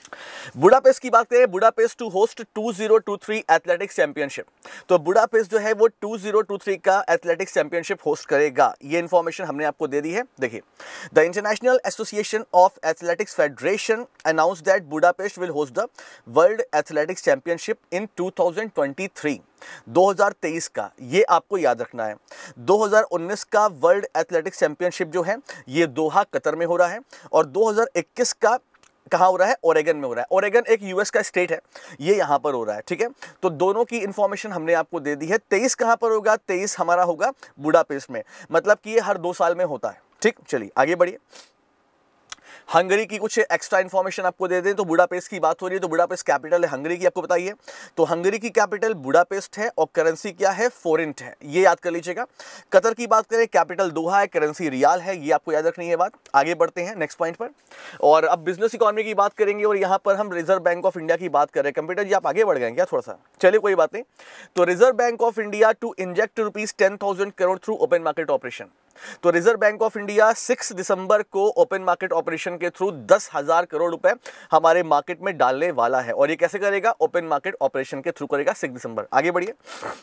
बुडापेस्ट की बात करें, Budapest to host two thousand तेईस एथलेटिक्स चैंपियनशिप। तो बुडापेस्ट जो है वो टू थाउज़ेंड तेईस का एथलेटिक्स चैंपियनशिप होस्ट करेगा। ये इन्फॉर्मेशन हमने आपको दे दी है। देखिए, the international association of athletics federation announce that Budapest will host the world athletics championship in two thousand तेईस। दो हज़ार तेईस का, ये आपको याद रखना है। दो हज़ार उन्नीस का वर्ल्ड एथलेटिक्स चैंपियनशिप जो है ये दोहा कतर में हो रहा है, और दो हज़ार इक्कीस का कहाँ हो रहा है? ओरेगन में हो रहा है। ओरेगन एक यूएस का स्टेट है, ये यहाँ पर हो रहा है। ठीक है, तो दोनों की इंफॉर्मेशन हमने आपको दे दी है। तेईस कहाँ पर होगा? तेईस हमारा होगा बुडापेस्ट में, मतलब कि ये हर दो साल में होता है। ठीक, चलिए आगे बढ़िए। हंगरी की कुछ एक्स्ट्रा इन्फॉर्मेशन आपको दे दें तो बुडापेस्ट की बात हो रही है, तो बुडापेस्ट कैपिटल है हंगरी की, आपको बताइए। तो हंगरी की कैपिटल बुडापेस्ट है और करेंसी क्या है? फोरिंट है, ये याद कर लीजिएगा। कतर की बात करें, कैपिटल दोहा है, करेंसी रियाल है, ये आपको याद रखनी है बात। आगे बढ़ते हैं नेक्स्ट पॉइंट पर, और अब बिजनेस इकोनॉमी की बात करेंगे, और यहाँ पर हम रिजर्व बैंक ऑफ इंडिया की बात कर रहे हैं। कंप्यूटर जी आप आगे बढ़ गए क्या थोड़ा सा? चलिए कोई बात नहीं। तो reserve bank of India to inject rupees ten thousand crore through open market operation. तो reserve bank of India six दिसंबर को ओपन मार्केट ऑपरेशन के थ्रू दस हजार करोड़ रुपए हमारे मार्केट में डालने वाला है, और ये कैसे करेगा? ओपन मार्केट ऑपरेशन के थ्रू करेगा सिक्स दिसंबर। आगे बढ़िए।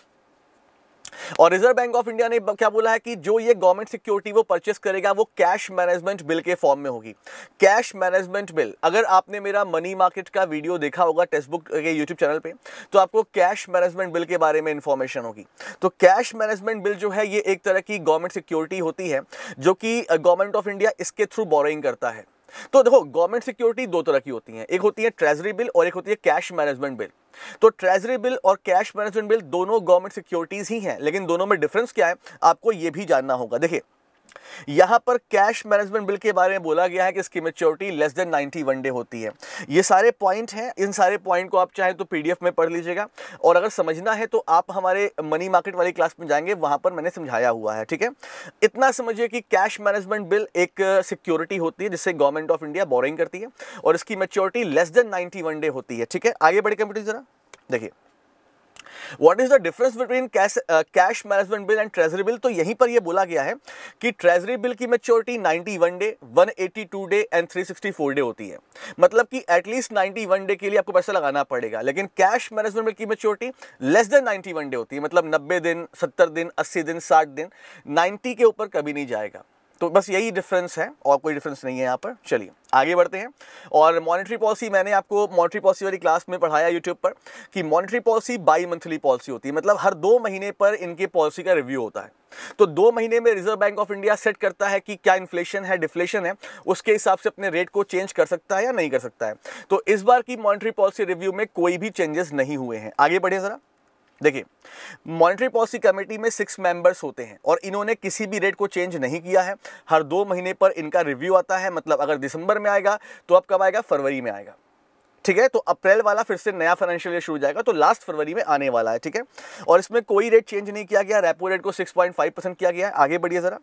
और रिजर्व बैंक ऑफ इंडिया ने क्या बोला है कि जो ये गवर्नमेंट सिक्योरिटी वो परचेस करेगा वो कैश मैनेजमेंट बिल के फॉर्म में होगी। कैश मैनेजमेंट बिल, अगर आपने मेरा मनी मार्केट का वीडियो देखा होगा टेस्टबुक के यूट्यूब चैनल पे, तो आपको कैश मैनेजमेंट बिल के बारे में इंफॉर्मेशन होगी। तो कैश मैनेजमेंट बिल जो है ये एक तरह की गवर्नमेंट सिक्योरिटी होती है, जो कि गवर्नमेंट ऑफ इंडिया इसके थ्रू बोरोइंग करता है। तो देखो, गवर्नमेंट सिक्योरिटी दो तरह की होती है, एक होती है ट्रेजरी बिल और एक होती है कैश मैनेजमेंट बिल। तो ट्रेजरी बिल और कैश मैनेजमेंट बिल दोनों गवर्नमेंट सिक्योरिटीज ही हैं, लेकिन दोनों में डिफरेंस क्या है आपको ये भी जानना होगा। देखिए, यहां पर कैश मैनेजमेंट बिल के बारे में बोला गया है कि इसकी maturity less than ninety one day होती है। ये सारे पॉइंट हैं, इन सारे पॉइंट को आप चाहें तो पीडीएफ में पढ़ लीजिएगा, और अगर समझना है तो आप हमारे मनी मार्केट वाली क्लास में जाएंगे, वहां पर मैंने समझाया हुआ है। ठीक है, इतना समझिए कि कैश मैनेजमेंट बिल एक सिक्योरिटी होती है जिससे गवर्नमेंट ऑफ इंडिया बोरिंग करती है, और इसकी maturity less than ninety one day होती है। ठीक है, आगे बढ़े कंप्यूटर जरा देखिए, What is the difference between cash cash management bill and treasury bill? तो यहीं पर यह बोला गया है कि ट्रेजरी बिल की maturity ninety one day, one eighty two day and three sixty four day होती है, मतलब कि एटलीस्ट नाइंटी वन डे के लिए आपको पैसा लगाना पड़ेगा। लेकिन कैश मैनेजमेंट बिल की maturity less than ninety one day होती है, मतलब नब्बे दिन, सत्तर दिन, अस्सी दिन, साठ दिन, नाइंटी के ऊपर कभी नहीं जाएगा। तो बस यही डिफरेंस है, और कोई डिफरेंस नहीं है यहाँ पर। चलिए आगे बढ़ते हैं। और मॉनेटरी पॉलिसी, मैंने आपको मॉनेटरी पॉलिसी वाली क्लास में पढ़ाया यूट्यूब पर कि monetary policy bimonthly policy होती है, मतलब हर दो महीने पर इनके पॉलिसी का रिव्यू होता है। तो दो महीने में reserve bank of India set करता है कि क्या इन्फ्लेशन है, डिफ्लेशन है, उसके हिसाब से अपने रेट को चेंज कर सकता है या नहीं कर सकता है। तो इस बार की मॉनेटरी पॉलिसी रिव्यू में कोई भी चेंजेस नहीं हुए हैं। आगे बढ़े जरा देखिए, मॉनेटरी पॉलिसी कमेटी में सिक्स मेंबर्स होते हैं, और इन्होंने किसी भी रेट को चेंज नहीं किया है। हर दो महीने पर इनका रिव्यू आता है, मतलब अगर दिसंबर में आएगा तो अब कब आएगा? फरवरी में आएगा। ठीक है, तो अप्रैल वाला फिर से नया फाइनेंशियल ईयर शुरू हो जाएगा, तो लास्ट फरवरी में आने वाला है। ठीक है, और इसमें कोई रेट चेंज नहीं किया गया, रेपो रेट को सिक्स पॉइंट फाइव परसेंट किया गया है। आगे बढ़िए जरा।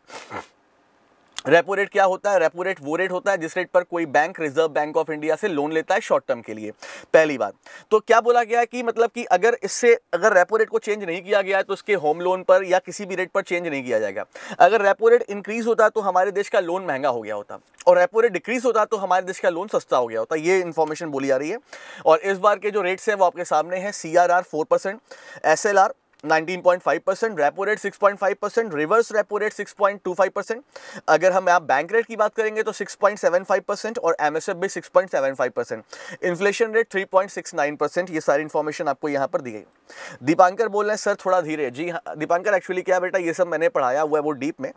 रेपो रेट क्या होता है? रेपो रेट वो रेट होता है जिस रेट पर कोई bank reserve bank of India से लोन लेता है शॉर्ट टर्म के लिए। पहली बात तो क्या बोला गया है कि मतलब कि अगर इससे अगर रेपो रेट को चेंज नहीं किया गया है तो उसके होम लोन पर या किसी भी रेट पर चेंज नहीं किया जाएगा। अगर रेपो रेट इंक्रीज होता तो हमारे देश का लोन महंगा हो गया होता, और रेपो रेट डिक्रीज होता तो हमारे देश का लोन सस्ता हो गया होता। ये इन्फॉर्मेशन बोली जा रही है। और इस बार के जो रेट्स हैं वो आपके सामने हैं। C R R four percent, S L R nineteen point five percent, repo rate six point five percent, reverse repo rate six point two five percent. अगर हम आप बैंक रेट की बात करेंगे तो six point seven five percent और MSF भी six point seven five percent. Inflation rate three point six nine percent. ये सारी इन्फॉर्मेशन आपको यहाँ पर दी गई। दीपांकर बोल रहे हैं सर थोड़ा धीरे। जी हाँ दीपांकर, एक्चुअली क्या बेटा, ये सब मैंने पढ़ाया हुआ है वो डीप में।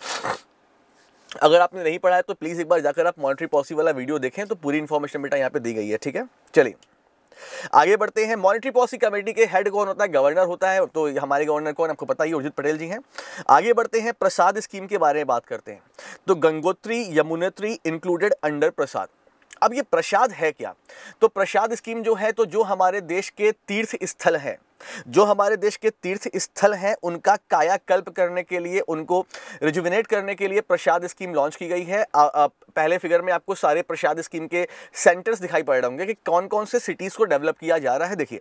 अगर आपने नहीं पढ़ा है तो प्लीज़ एक बार जाकर आप मॉनेटरी पॉलिसी वाला वीडियो देखें, तो पूरी इन्फॉर्मेशन बेटा यहाँ पे दी गई है। ठीक है, चलिए आगे बढ़ते हैं। मॉनेटरी पॉलिसी कमेटी के हेड कौन होता है? गवर्नर होता है। तो हमारे गवर्नर कौन, आपको पता ही, उर्जित पटेल जी हैं। आगे बढ़ते हैं, प्रसाद स्कीम के बारे में बात करते हैं। तो गंगोत्री यमुनोत्री इंक्लूडेड अंडर प्रसाद। अब ये प्रसाद है क्या? तो प्रसाद स्कीम जो है, तो जो हमारे देश के तीर्थ स्थल है, जो हमारे देश के तीर्थ स्थल हैं उनका कायाकल्प करने के लिए, उनको रिजुविनेट करने के लिए प्रसाद स्कीम लॉन्च की गई है। आ, आ, पहले फिगर में आपको सारे प्रसाद स्कीम के सेंटर्स दिखाई पड़ रहे होंगे कि कौन कौन से सिटीज को डेवलप किया जा रहा है। देखिए,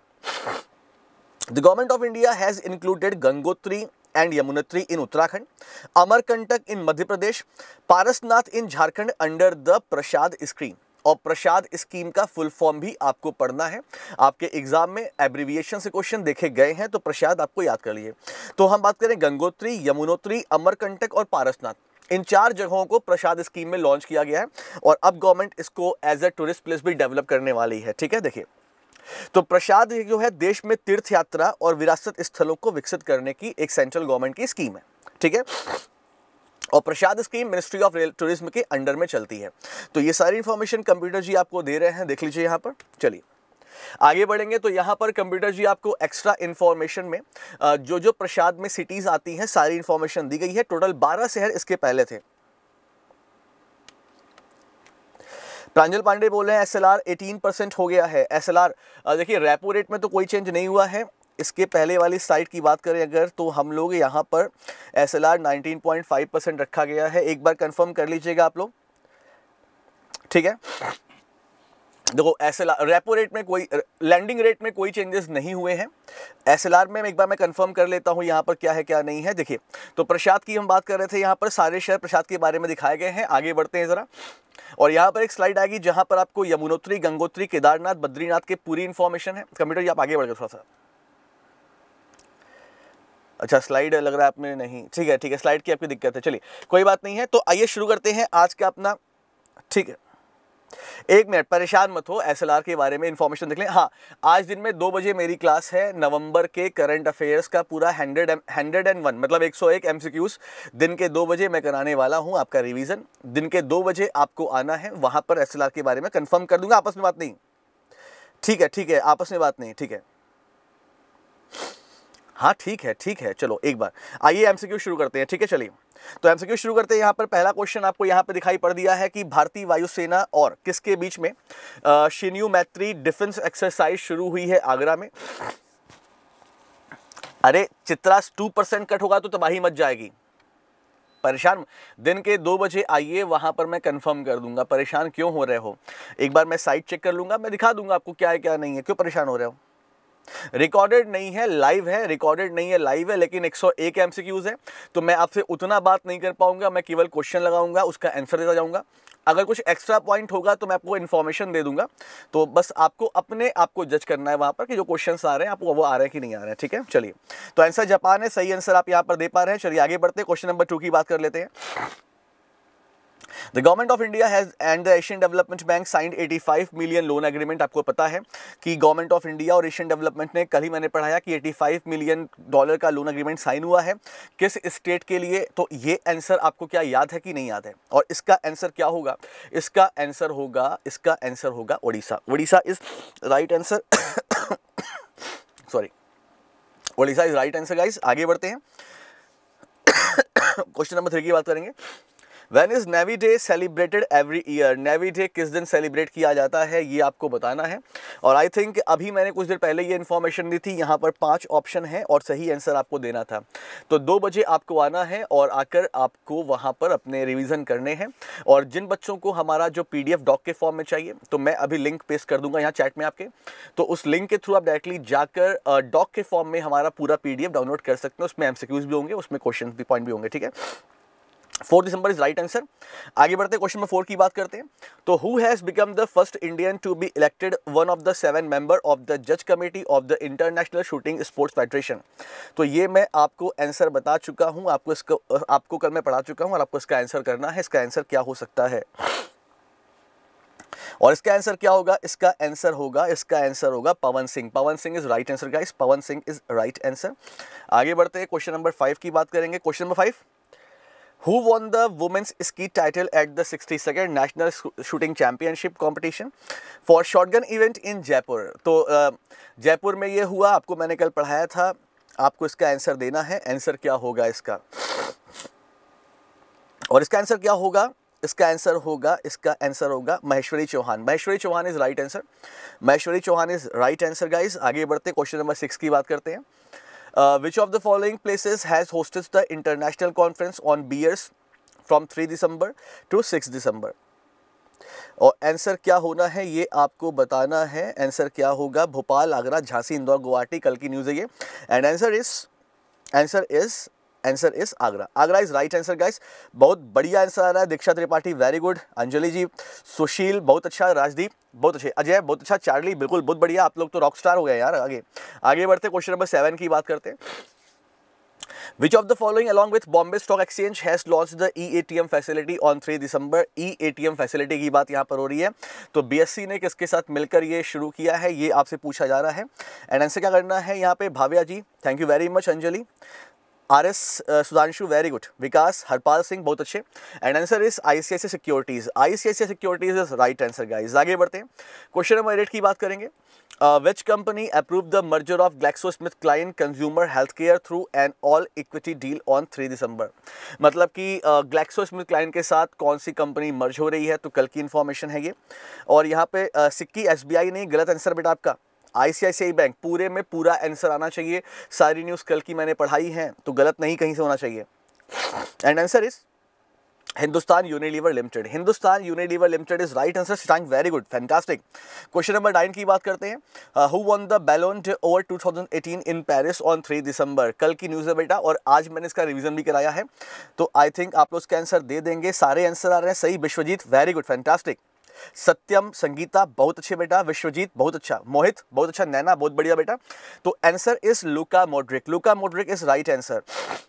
the government of India has included Gangotri and Yamunotri in Uttarakhand, Amarkantak in Madhya Pradesh, Parasnath in Jharkhand under the Prasad scheme. और प्रसाद स्कीम का फुल फॉर्म भी आपको पढ़ना है। आपके एग्जाम में एब्रीविएशन से क्वेश्चन देखे गए हैं, तो प्रसाद आपको याद कर लिए। तो हम बात करें गंगोत्री, यमुनोत्री, अमरकंटक और पारसनाथ, इन चार जगहों को प्रसाद स्कीम में लॉन्च किया गया है और अब गवर्नमेंट इसको एज ए टूरिस्ट प्लेस भी डेवलप करने वाली है। ठीक है, देखिए, तो प्रसाद जो है देश में तीर्थ यात्रा और विरासत स्थलों को विकसित करने की एक सेंट्रल गवर्नमेंट की स्कीम है। ठीक है, और Prasad scheme ministry of tourism के अंडर में चलती है। तो ये सारी इंफॉर्मेशन कंप्यूटर जी आपको दे रहे हैं, देख लीजिए यहाँ पर। चलिए आगे बढ़ेंगे, तो यहाँ पर कंप्यूटर जी आपको एक्स्ट्रा इंफॉर्मेशन में जो जो प्रसाद में सिटीज आती हैं सारी इंफॉर्मेशन दी गई है। टोटल बारह शहर इसके पहले थे। प्रांजल पांडे बोल रहे हैं एसएलआर अठारह परसेंट हो गया है। एसएलआर देखिए रेपो रेट में तो कोई चेंज नहीं हुआ है। इसके पहले वाली साइट की बात करें अगर, तो हम लोग यहाँ पर एसएलआर उन्नीस पॉइंट पाँच परसेंट रखा गया है। एक बार कंफर्म कर लीजिएगा आप लोग। ठीक है, देखो एसएलआर रेपो रेट में कोई, लैंडिंग रेट में कोई चेंजेस नहीं हुए हैं। एसएलआर में एक बार मैं कंफर्म कर लेता हूँ यहाँ पर क्या है क्या नहीं है। देखिए, तो प्रसाद की हम बात कर रहे थे, यहाँ पर सारे शहर प्रसाद के बारे में दिखाए गए हैं। आगे बढ़ते हैं ज़रा, और यहाँ पर एक स्लाइड आएगी जहाँ पर आपको यमुनोत्री, गंगोत्री, केदारनाथ, बद्रीनाथ की पूरी इंफॉर्मेशन है। कंप्यूटर जी आप आगे बढ़ गए थोड़ा सा। अच्छा, स्लाइड लग रहा है आपने नहीं, ठीक है ठीक है, स्लाइड की आपकी दिक्कत है, चलिए कोई बात नहीं है। तो आइए शुरू करते हैं आज का अपना। ठीक है, एक मिनट, परेशान मत हो, एसएलआर के बारे में इंफॉर्मेशन देख लें। हाँ, आज दिन में दो बजे मेरी क्लास है नवंबर के करंट अफेयर्स का पूरा हंड्रेड हंड्रेड एंड वन मतलब एक सौ एक एमसीक्यूज दिन के दो बजे मैं कराने वाला हूँ आपका रिवीजन। दिन के दो बजे आपको आना है, वहां पर एसएलआर के बारे में कंफर्म कर दूंगा, आपस में बात नहीं। ठीक है ठीक है, आपस में बात नहीं, ठीक है, हाँ ठीक है ठीक है। चलो एक बार आइए एमसीक्यू शुरू करते हैं। ठीक है, चलिए तो एमसीक्यू शुरू करते हैं। यहाँ पर पहला क्वेश्चन आपको यहाँ पे दिखाई पड़ दिया है कि भारतीय वायुसेना और किसके बीच में शिन्यू मैत्री डिफेंस एक्सरसाइज शुरू हुई है आगरा में। अरे चित्रा टू परसेंट कट होगा तो तबाही मच जाएगी। परेशान, दिन के दो बजे आइए, वहां पर मैं कंफर्म कर दूंगा। परेशान क्यों हो रहे हो? एक बार मैं साइट चेक कर लूंगा, मैं दिखा दूंगा आपको क्या है क्या नहीं है। क्यों परेशान हो रहे हो? रिकॉर्डेड नहीं है, लाइव है। रिकॉर्डेड नहीं है, लाइव है, लेकिन एक सौ एक एमसीक्यूज है, तो मैं आपसे उतना बात नहीं कर पाऊंगा। मैं केवल क्वेश्चन लगाऊंगा, उसका आंसर देता जाऊंगा। अगर कुछ एक्स्ट्रा पॉइंट होगा तो मैं आपको इन्फॉर्मेशन दे दूंगा। तो बस आपको अपने आप को जज करना है वहां पर कि जो क्वेश्चंस आ रहे हैं आपको वो आ रहे हैं कि नहीं आ रहे हैं। ठीक है, चलिए तो आंसर जापान है, सही आंसर आप यहां पर दे पा रहे हैं। चलिए आगे बढ़ते हैं, क्वेश्चन नंबर टू की बात कर लेते हैं। The government of India has and the Asian Development Bank signed eighty-five million loan agreement. आपको पता है कि गवर्नमेंट ऑफ इंडिया और एशियन डेवलपमेंट ने, कल ही मैंने पढ़ाया कि पचासी मिलियन डॉलर का लोन एग्रीमेंट साइन हुआ है। किस स्टेट के लिए? तो ये आंसर आपको क्या याद है कि नहीं याद है? और इसका आंसर क्या होगा? इसका आंसर होगा इसका आंसर होगा Orissa. Orissa is right answer. Sorry, Orissa is right answer guys. आगे बढ़ते हैं, क्वेश्चन नंबर थ्री की बात करेंगे। When is Navy Day celebrated every year? Navy Day किस दिन सेलिब्रेट किया जाता है ये आपको बताना है। और आई थिंक अभी मैंने कुछ देर पहले ये इन्फॉर्मेशन दी थी। यहाँ पर पांच ऑप्शन है और सही आंसर आपको देना था। तो दो बजे आपको आना है और आकर आपको वहाँ पर अपने रिवीजन करने हैं। और जिन बच्चों को हमारा जो पीडीएफ डॉक के फॉर्म में चाहिए, तो मैं अभी लिंक पेस्ट कर दूंगा यहाँ चैट में आपके, तो उस लिंक के थ्रू आप डायरेक्टली जाकर डॉक के फॉर्म में हमारा पूरा पीडीएफ डाउनलोड कर सकते हैं। उसमें एमसीक्यूज भी होंगे, उसमें क्वेश्चन भी पॉइंट भी होंगे। ठीक है, four December is right answer. आगे बढ़ते हैं, क्वेश्चन नंबर फोर की बात करते हैं। तो who has become the first Indian to be elected one of the seven member of the जज committee of the international shooting sports federation. तो ये मैं आपको आंसर बता चुका हूं, आपको इसको आपको कल मैं पढ़ा चुका हूं और आपको इसका आंसर करना है। इसका आंसर क्या हो सकता है? और इसका आंसर क्या होगा? इसका आंसर होगा इसका आंसर होगा Pavan Singh. Pavan Singh is right answer guys, Pavan Singh is right answer. आगे बढ़ते हैं, क्वेश्चन नंबर फाइव की बात करेंगे। क्वेश्चन नंबर फाइव, Who won the women's ski title at the sixty-second National Shooting Championship competition for shotgun event in Jaipur? तो जयपुर में ये हुआ, आपको मैंने कल पढ़ाया था। आपको इसका आंसर देना है। आंसर क्या होगा इसका? और इसका आंसर क्या होगा? इसका आंसर होगा इसका आंसर होगा Maheshwari Chauhan. Maheshwari Chauhan is right answer. Maheshwari Chauhan is right answer guys. आगे बढ़ते, क्वेश्चन नंबर सिक्स की बात करते हैं। Uh, which of the following places has hosted the international conference on beers from three December to six December? और आंसर क्या होना है ये आपको बताना है। आंसर क्या होगा? भोपाल, आगरा, झांसी, इंदौर, गुवाहाटी। कल की न्यूज़ है ये। And answer is answer is answer is Agra. Agra is right answer guys. बहुत बढ़िया आंसर आ रहा है। दीक्षा त्रिपाठी वेरी गुड, अंजलि जी, सुशील बहुत अच्छा, राजदीप बहुत अच्छे, अजय बहुत अच्छा, चार्ली बिल्कुल बहुत बढ़िया, आप लोग तो रॉक स्टार हो गए यार। आगे आगे बढ़ते, क्वेश्चन नंबर सेवन की बात करते हैं। Which of the following along with Bombay Stock Exchange has launched the E A T M facility on three December? E A T M facility की बात यहाँ पर हो रही है, तो B S C ने किसके साथ मिलकर ये शुरू किया है, ये आपसे पूछा जा रहा है। एंड आंसर क्या करना है यहाँ पे? Bhavya ji thank you very much, Anjali, R S Sudhanshu very good, Vikas, Harpal Singh बहुत अच्छे। And answer is ICICI securities. ICICI securities is right answer guys. आगे बढ़ते हैं, क्वेश्चन नंबर एट की बात करेंगे। Which company approve the merger of GlaxoSmithKline consumer health care through an all equity deal on three December? मतलब कि GlaxoSmithKline के साथ कौन सी कंपनी मर्ज हो रही है, तो कल की इंफॉर्मेशन है ये। और यहाँ पे uh, सिक्की एसबीआई नहीं, गलत आंसर बेटा आपका। आईसीआईसीआई बैंक, पूरे में पूरा आंसर आना चाहिए। सारी न्यूज़ कल की मैंने पढ़ाई है, तो गलत नहीं कहीं से होना चाहिए। And answer is Hindustan Unilever limited. Hindustan Unilever limited is right answer. स्टैंक very good, fantastic. Question number nine की बात करते हैं। Who won the Ballon d'Or two thousand eighteen in Paris on three December? कल की न्यूज़ है बेटा, और आज मैंने इसका रिवीजन भी कराया है, तो आई थिंक आप लोग इसका आंसर दे देंगे। सारे आंसर आ रहे हैं सही। Vishwajeet very good, fantastic. Satyam, Sangeeta बहुत अच्छे बेटा, विश्वजीत बहुत अच्छा, मोहित बहुत अच्छा, नैना बहुत बढ़िया बेटा। तो answer is Luka Modric. Luka Modric is right answer,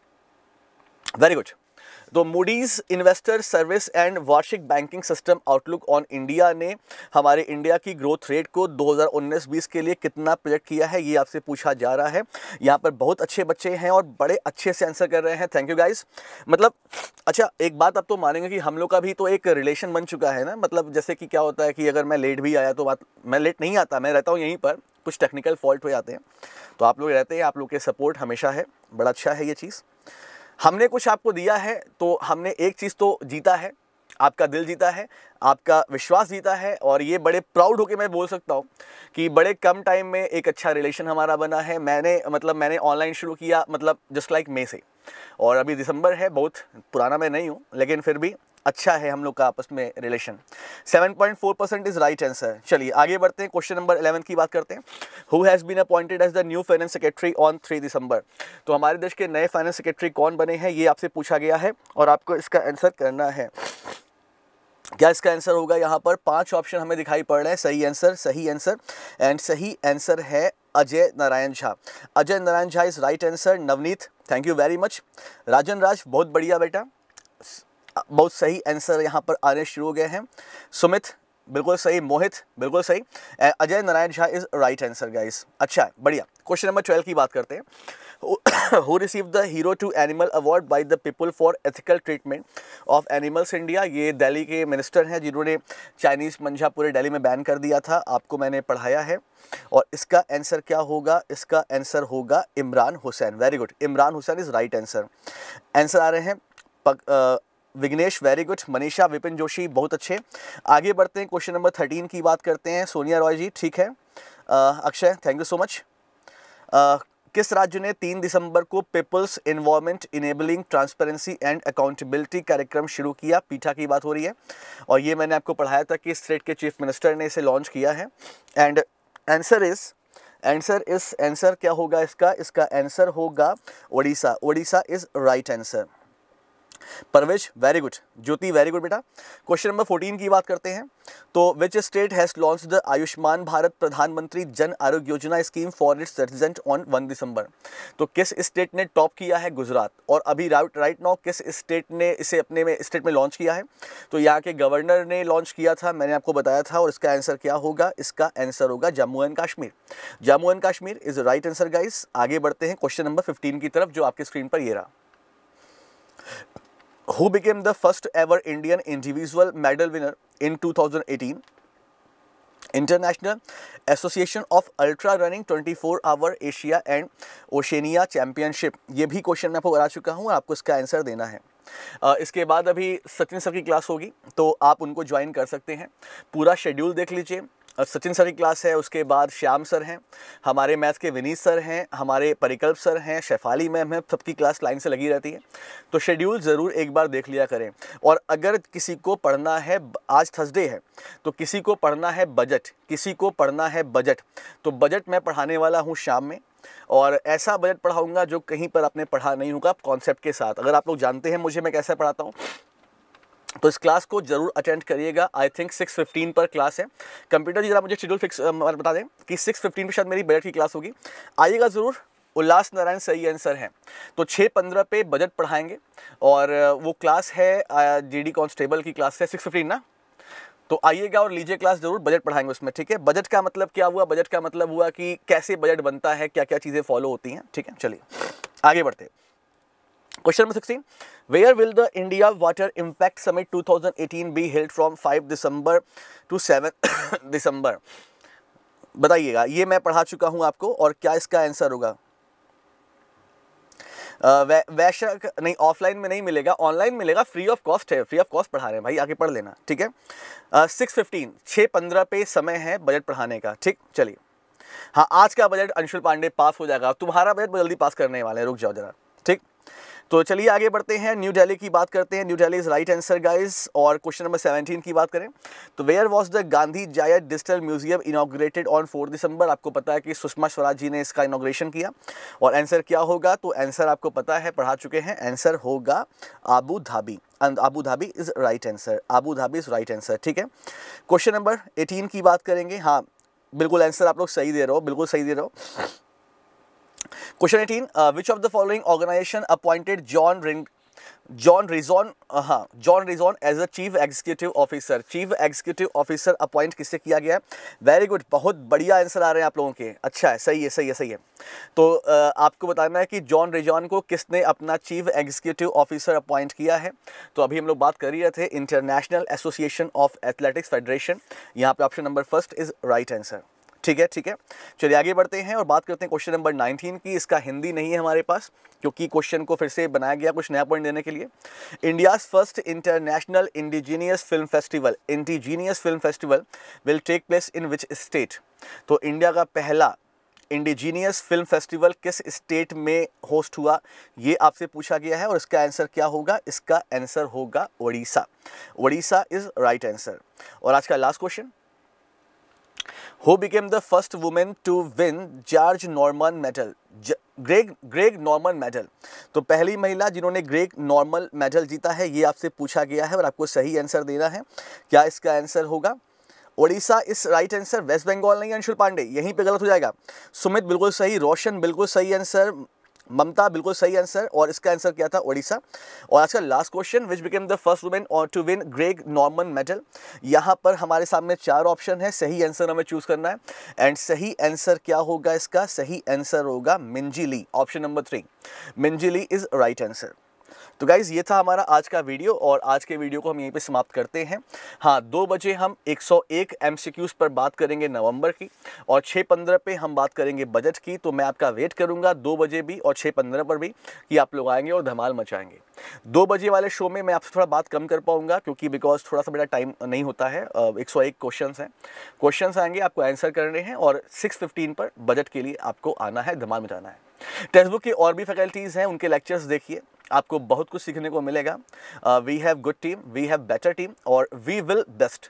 very good. तो मूडीज इन्वेस्टर सर्विस एंड वार्षिक banking system outlook on India ने हमारे इंडिया की ग्रोथ रेट को दो हज़ार उन्नीस बीस के लिए कितना प्रोजेक्ट किया है, ये आपसे पूछा जा रहा है। यहाँ पर बहुत अच्छे बच्चे हैं और बड़े अच्छे से आंसर कर रहे हैं, थैंक यू गाइस। मतलब अच्छा, एक बात आप तो मानेंगे कि हम लोग का भी तो एक रिलेशन बन चुका है ना। मतलब जैसे कि क्या होता है कि अगर मैं लेट भी आया तो बात, मैं लेट नहीं आता, मैं रहता हूँ यहीं पर, कुछ टेक्निकल फॉल्ट हो जाते हैं, तो आप लोग रहते हैं, आप लोग के सपोर्ट हमेशा है, बड़ा अच्छा है ये चीज़। हमने कुछ आपको दिया है, तो हमने एक चीज़ तो जीता है, आपका दिल जीता है, आपका विश्वास जीता है, और ये बड़े प्राउड होकर मैं बोल सकता हूँ कि बड़े कम टाइम में एक अच्छा रिलेशन हमारा बना है। मैंने मतलब मैंने ऑनलाइन शुरू किया मतलब जस्ट लाइक मई से, और अभी दिसंबर है, बहुत पुराना मैं नहीं हूँ, लेकिन फिर भी अच्छा है हम लोग का आपस में relation. Seven point four percent is right answer. चलिए आगे बढ़ते हैं, क्वेश्चन नंबर इलेवन की बात करते हैं। Who has been appointed as the new finance secretary on three December? तो हमारे देश के नए फाइनेंस सेक्रेटरी कौन बने हैं, ये आपसे पूछा गया है, और आपको इसका आंसर करना है। क्या इसका आंसर होगा? यहाँ पर पांच ऑप्शन हमें दिखाई पड़ रहे हैं। सही आंसर, सही आंसर, एंड सही आंसर है Ajay Narayan Jha. Ajay Narayan Jha is right answer. Navneet thank you very much. Rajan Raj बहुत बढ़िया बेटा, बहुत सही आंसर यहाँ पर आने शुरू हो गए हैं। सुमित बिल्कुल सही, मोहित बिल्कुल सही, Ajay Narayan Jha is right answer guys. अच्छा है, बढ़िया। क्वेश्चन नंबर ट्वेल्व की बात करते हैं। Who receive the hero to animal award by the people for ethical treatment of animals India? ये दिल्ली के मिनिस्टर हैं जिन्होंने चाइनीज़ मंजा पूरे दिल्ली में बैन कर दिया था, आपको मैंने पढ़ाया है। और इसका आंसर क्या होगा? इसका आंसर होगा Imran Hussain. Very good, Imran Hussain is right answer. Answer आ रहे हैं पक, आ, विग्नेश वेरी गुड, मनीषा, विपिन जोशी बहुत अच्छे। आगे बढ़ते हैं, क्वेश्चन नंबर थर्टीन की बात करते हैं। सोनिया रॉय जी ठीक है, Akshay thank you so much. किस राज्य ने तीन दिसंबर को people's involvement enabling transparency and accountability कार्यक्रम शुरू किया? पीठा की बात हो रही है, और ये मैंने आपको पढ़ाया था कि स्टेट के चीफ मिनिस्टर ने इसे लॉन्च किया है। एंड आंसर इज आंसर इस आंसर क्या होगा इसका? इसका आंसर होगा Odisha. Odisha is right answer. Parvesh very good, Jyoti very good बेटा। क्वेश्चन नंबर फोर्टीन की बात करते हैं। तो which state has launch the Ayushman Bharat Pradhan Mantri Jan Arogya Yojana scheme for its resident on one December? तो किस स्टेट ने टॉप किया है? गुजरात। और अभी राइट राइट नाउ किस स्टेट ने इसे अपने में स्टेट में लॉन्च किया है? तो यहाँ के गवर्नर ने लॉन्च किया था, मैंने आपको बताया था। और इसका आंसर क्या होगा? इसका आंसर होगा Jammu and Kashmir. Jammu and Kashmir is right answer guys. आगे बढ़ते हैं क्वेश्चन नंबर फिफ्टीन की तरफ, जो आपके स्क्रीन पर ये रहा। Who became the first ever Indian individual medal winner in two thousand eighteen International Association of Ultra Running twenty four hour Asia and Oceania championship? ये भी क्वेश्चन मैं आपको करा चुका हूँ, आपको इसका आंसर देना है। uh, इसके बाद अभी सचिन सर की क्लास होगी, तो आप उनको ज्वाइन कर सकते हैं। पूरा शेड्यूल देख लीजिए। सचिन सर की क्लास है, उसके बाद श्याम सर हैं, हमारे मैथ्स के विनीत सर हैं, हमारे परिकल्प सर हैं, शेफाली मैम है, सबकी क्लास लाइन से लगी रहती है। तो शेड्यूल ज़रूर एक बार देख लिया करें। और अगर किसी को पढ़ना है, आज थर्सडे है, तो किसी को पढ़ना है बजट, किसी को पढ़ना है बजट, तो बजट मैं पढ़ाने वाला हूँ शाम में। और ऐसा बजट पढ़ाऊंगा जो कहीं पर आपने पढ़ा नहीं होगा कॉन्सेप्ट के साथ। अगर आप लोग जानते हैं मुझे मैं कैसे पढ़ाता हूँ, तो इस क्लास को जरूर अटेंड करिएगा। आई थिंक सिक्स फिफ्टीन पर क्लास है। कंप्यूटर जी जरा मुझे शेड्यूल फिक्स बता दें कि सिक्स फिफ्टीन पर शायद मेरी बजट की क्लास होगी, आइएगा ज़रूर। उल्लास नारायण सही आंसर है। तो छः पंद्रह पे बजट पढ़ाएंगे और वो क्लास है जीडी कांस्टेबल की क्लास है सिक्स फिफ्टीन ना, तो आइएगा और लीजिए क्लास, जरूर बजट पढ़ाएंगे उसमें, ठीक है। बजट का मतलब क्या हुआ? बजट का मतलब हुआ कि कैसे बजट बनता है, क्या क्या चीज़ें फॉलो होती हैं, ठीक है। चलिए आगे बढ़ते हैं। Question number sixteen, where will the India water impact summit two thousand eighteen be held from five December to seven December? बताइएगा, ये मैं पढ़ा चुका हूं आपको, और क्या इसका आंसर होगा? वै, वैसा नहीं, ऑफलाइन में नहीं मिलेगा, ऑनलाइन मिलेगा, फ्री ऑफ कॉस्ट है, फ्री ऑफ कॉस्ट पढ़ा रहे हैं भाई, आगे पढ़ लेना, ठीक है। सिक्स फिफ्टीन छः पंद्रह पे समय है बजट पढ़ाने का, ठीक। चलिए हाँ, आज का बजट अंशुल पांडे पास हो जाएगा, तुम्हारा बजट जल्दी पास करने वाले हैं, रुक जाओ जरा, ठीक। तो चलिए आगे बढ़ते हैं, न्यू दिल्ली की बात करते हैं। New Delhi is right answer guys. और क्वेश्चन नंबर सेवनटीन की बात करें तो where was the Gandhi Jayanti digital museum inaugurated on four December? आपको पता है कि सुषमा स्वराज जी ने इसका इनॉग्रेशन किया, और आंसर क्या होगा? तो आंसर आपको पता है, पढ़ा चुके हैं, आंसर होगा Abu Dhabi. Abu Dhabi is right answer, Abu Dhabi is right answer, ठीक है। क्वेश्चन नंबर एटीन की बात करेंगे। हाँ बिल्कुल आंसर आप लोग सही दे रहे हो, बिल्कुल सही दे रहे हो। Question eighteen, which of the following organisation appointed John ring John Rizon हाँ John Rizon as a chief executive officer? Chief executive officer appoint किससे किया गया है? वेरी गुड, बहुत बढ़िया आंसर आ रहे हैं आप लोगों के, अच्छा है, सही है सही है सही है। तो uh, आपको बताना है कि जॉन रिजॉन को किसने अपना चीफ एग्जीक्यूटिव ऑफिसर अपॉइंट किया है। तो अभी हम लोग बात कर ही रहे थे international association of athletics federation, यहाँ पे option number first is right answer, ठीक है ठीक है। चलिए आगे बढ़ते हैं और बात करते हैं क्वेश्चन नंबर नाइनटीन की। इसका हिंदी नहीं है हमारे पास, क्योंकि क्वेश्चन को फिर से बनाया गया कुछ नया पॉइंट देने के लिए। India's first international indigenous film festival indigenous film festival will take place in which state? तो इंडिया का पहला इंडिजीनियस फिल्म फेस्टिवल किस स्टेट में होस्ट हुआ, ये आपसे पूछा गया है, और इसका आंसर क्या होगा? इसका आंसर होगा Orissa. Orissa is right answer. और आज का last question, Who became the first woman to win George Norman Medal? Greg Greg Norman medal. तो पहली महिला जिन्होंने ग्रेग नॉर्मन मेडल जीता है, ये आपसे पूछा गया है और आपको सही आंसर देना है। क्या इसका आंसर होगा? ओडिशा इस राइट आंसर। वेस्ट बंगाल नहीं, अंशुल पांडे यहीं पे गलत हो जाएगा। सुमित बिल्कुल सही, रोशन बिल्कुल सही आंसर, ममता बिल्कुल सही आंसर, और इसका आंसर क्या था? ओडिशा। और आज का last question, which became the first women to win Greg Norman medal? यहाँ पर हमारे सामने चार ऑप्शन है, सही आंसर हमें चूज करना है, एंड सही आंसर क्या होगा? इसका सही आंसर होगा Minjee Lee, option number three, Minjee Lee is right answer. तो गाइज़ ये था हमारा आज का वीडियो, और आज के वीडियो को हम यहीं पे समाप्त करते हैं। हाँ, दो बजे हम एक सौ एक एमसीक्यूज़ पर बात करेंगे नवंबर की, और छः पंद्रह पे हम बात करेंगे बजट की। तो मैं आपका वेट करूंगा दो बजे भी और छः पंद्रह पर भी कि आप लोग आएंगे और धमाल मचाएंगे। दो बजे वाले शो में मैं आपसे थोड़ा बात कम कर पाऊंगा, क्योंकि बिकॉज थोड़ा सा मेरा टाइम नहीं होता है। एक सौ एक क्वेश्चन हैं, क्वेश्चन आएंगे, आपको आंसर करने हैं, और सिक्स फिफ्टीन पर बजट के लिए आपको आना है, धमाल मचाना है। टेक्स्टबुक की और भी फैकल्टीज़ हैं, उनके लेक्चर्स देखिए, आपको बहुत कुछ सीखने को मिलेगा। We have good team, we have better team, और वी विल बेस्ट।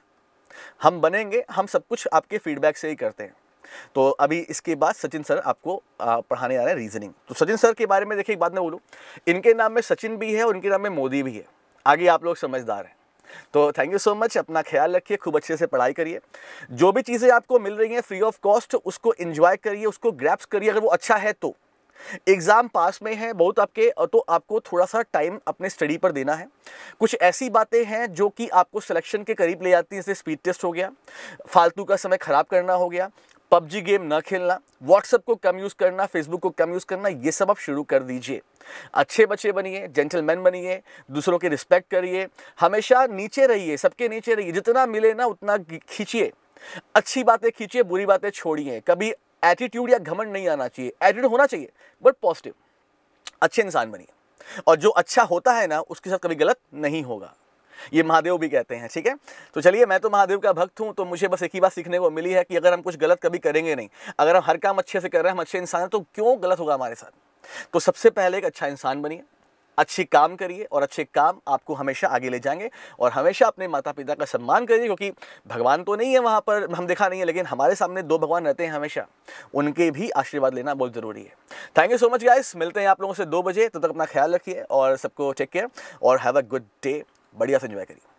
हम बनेंगे, हम सब कुछ आपके फीडबैक से ही करते हैं। तो अभी इसके बाद सचिन सर आपको uh, पढ़ाने आ रहे हैं रीजनिंग। तो सचिन सर के बारे में देखिए, एक बात मैं बोलूँ, इनके नाम में सचिन भी है और इनके नाम में मोदी भी है, आगे आप लोग समझदार हैं। तो थैंक यू सो मच, अपना ख्याल रखिए, खूब अच्छे से पढ़ाई करिए, जो भी चीज़ें आपको मिल रही हैं फ्री ऑफ कॉस्ट उसको एंजॉय करिए, उसको ग्रैप्स करिए। अगर वो अच्छा है तो एग्जाम पास में है बहुत आपके, तो आपको थोड़ा सा टाइम अपने स्टडी पर देना है। कुछ ऐसी बातें हैं जो कि आपको सिलेक्शन के करीब ले जाती हैं, जैसे स्पीड टेस्ट हो गया, फालतू का समय खराब करना हो गया, पबजी गेम न खेलना, व्हाट्सएप को कम यूज़ करना, फेसबुक को कम यूज़ करना, ये सब आप शुरू कर दीजिए। अच्छे बच्चे बनिए, जेंटलमैन बनिए, दूसरों की रिस्पेक्ट करिए, हमेशा नीचे रहिए, सबके नीचे रहिए, जितना मिले ना उतना खींचिए, अच्छी बातें खींचिए, बुरी बातें छोड़िए। कभी एटीट्यूड या घमंड नहीं आना चाहिए, एटीट्यूड होना चाहिए बट पॉजिटिव, अच्छे इंसान बनिए, और जो अच्छा होता है ना उसके साथ कभी गलत नहीं होगा, ये महादेव भी कहते हैं, ठीक है। तो चलिए, मैं तो महादेव का भक्त हूं, तो मुझे बस एक ही बात सीखने को मिली है कि अगर हम कुछ गलत कभी करेंगे नहीं, अगर हम हर काम अच्छे से कर रहे हैं, हम अच्छे इंसान हैं, तो क्यों गलत होगा हमारे साथ। तो सबसे पहले एक अच्छा इंसान बनिए, अच्छी काम करिए और अच्छे काम आपको हमेशा आगे ले जाएंगे। और हमेशा अपने माता पिता का सम्मान करिए, क्योंकि भगवान तो नहीं है वहाँ पर, हम देखा नहीं है, लेकिन हमारे सामने दो भगवान रहते हैं हमेशा, उनके भी आशीर्वाद लेना बहुत ज़रूरी है। Thank you so much guys, मिलते हैं आप लोगों से दो बजे, तब तक अपना ख्याल रखिए और सबको टेक केयर और हैव अ गुड डे, बढ़िया से एंजॉय करिए।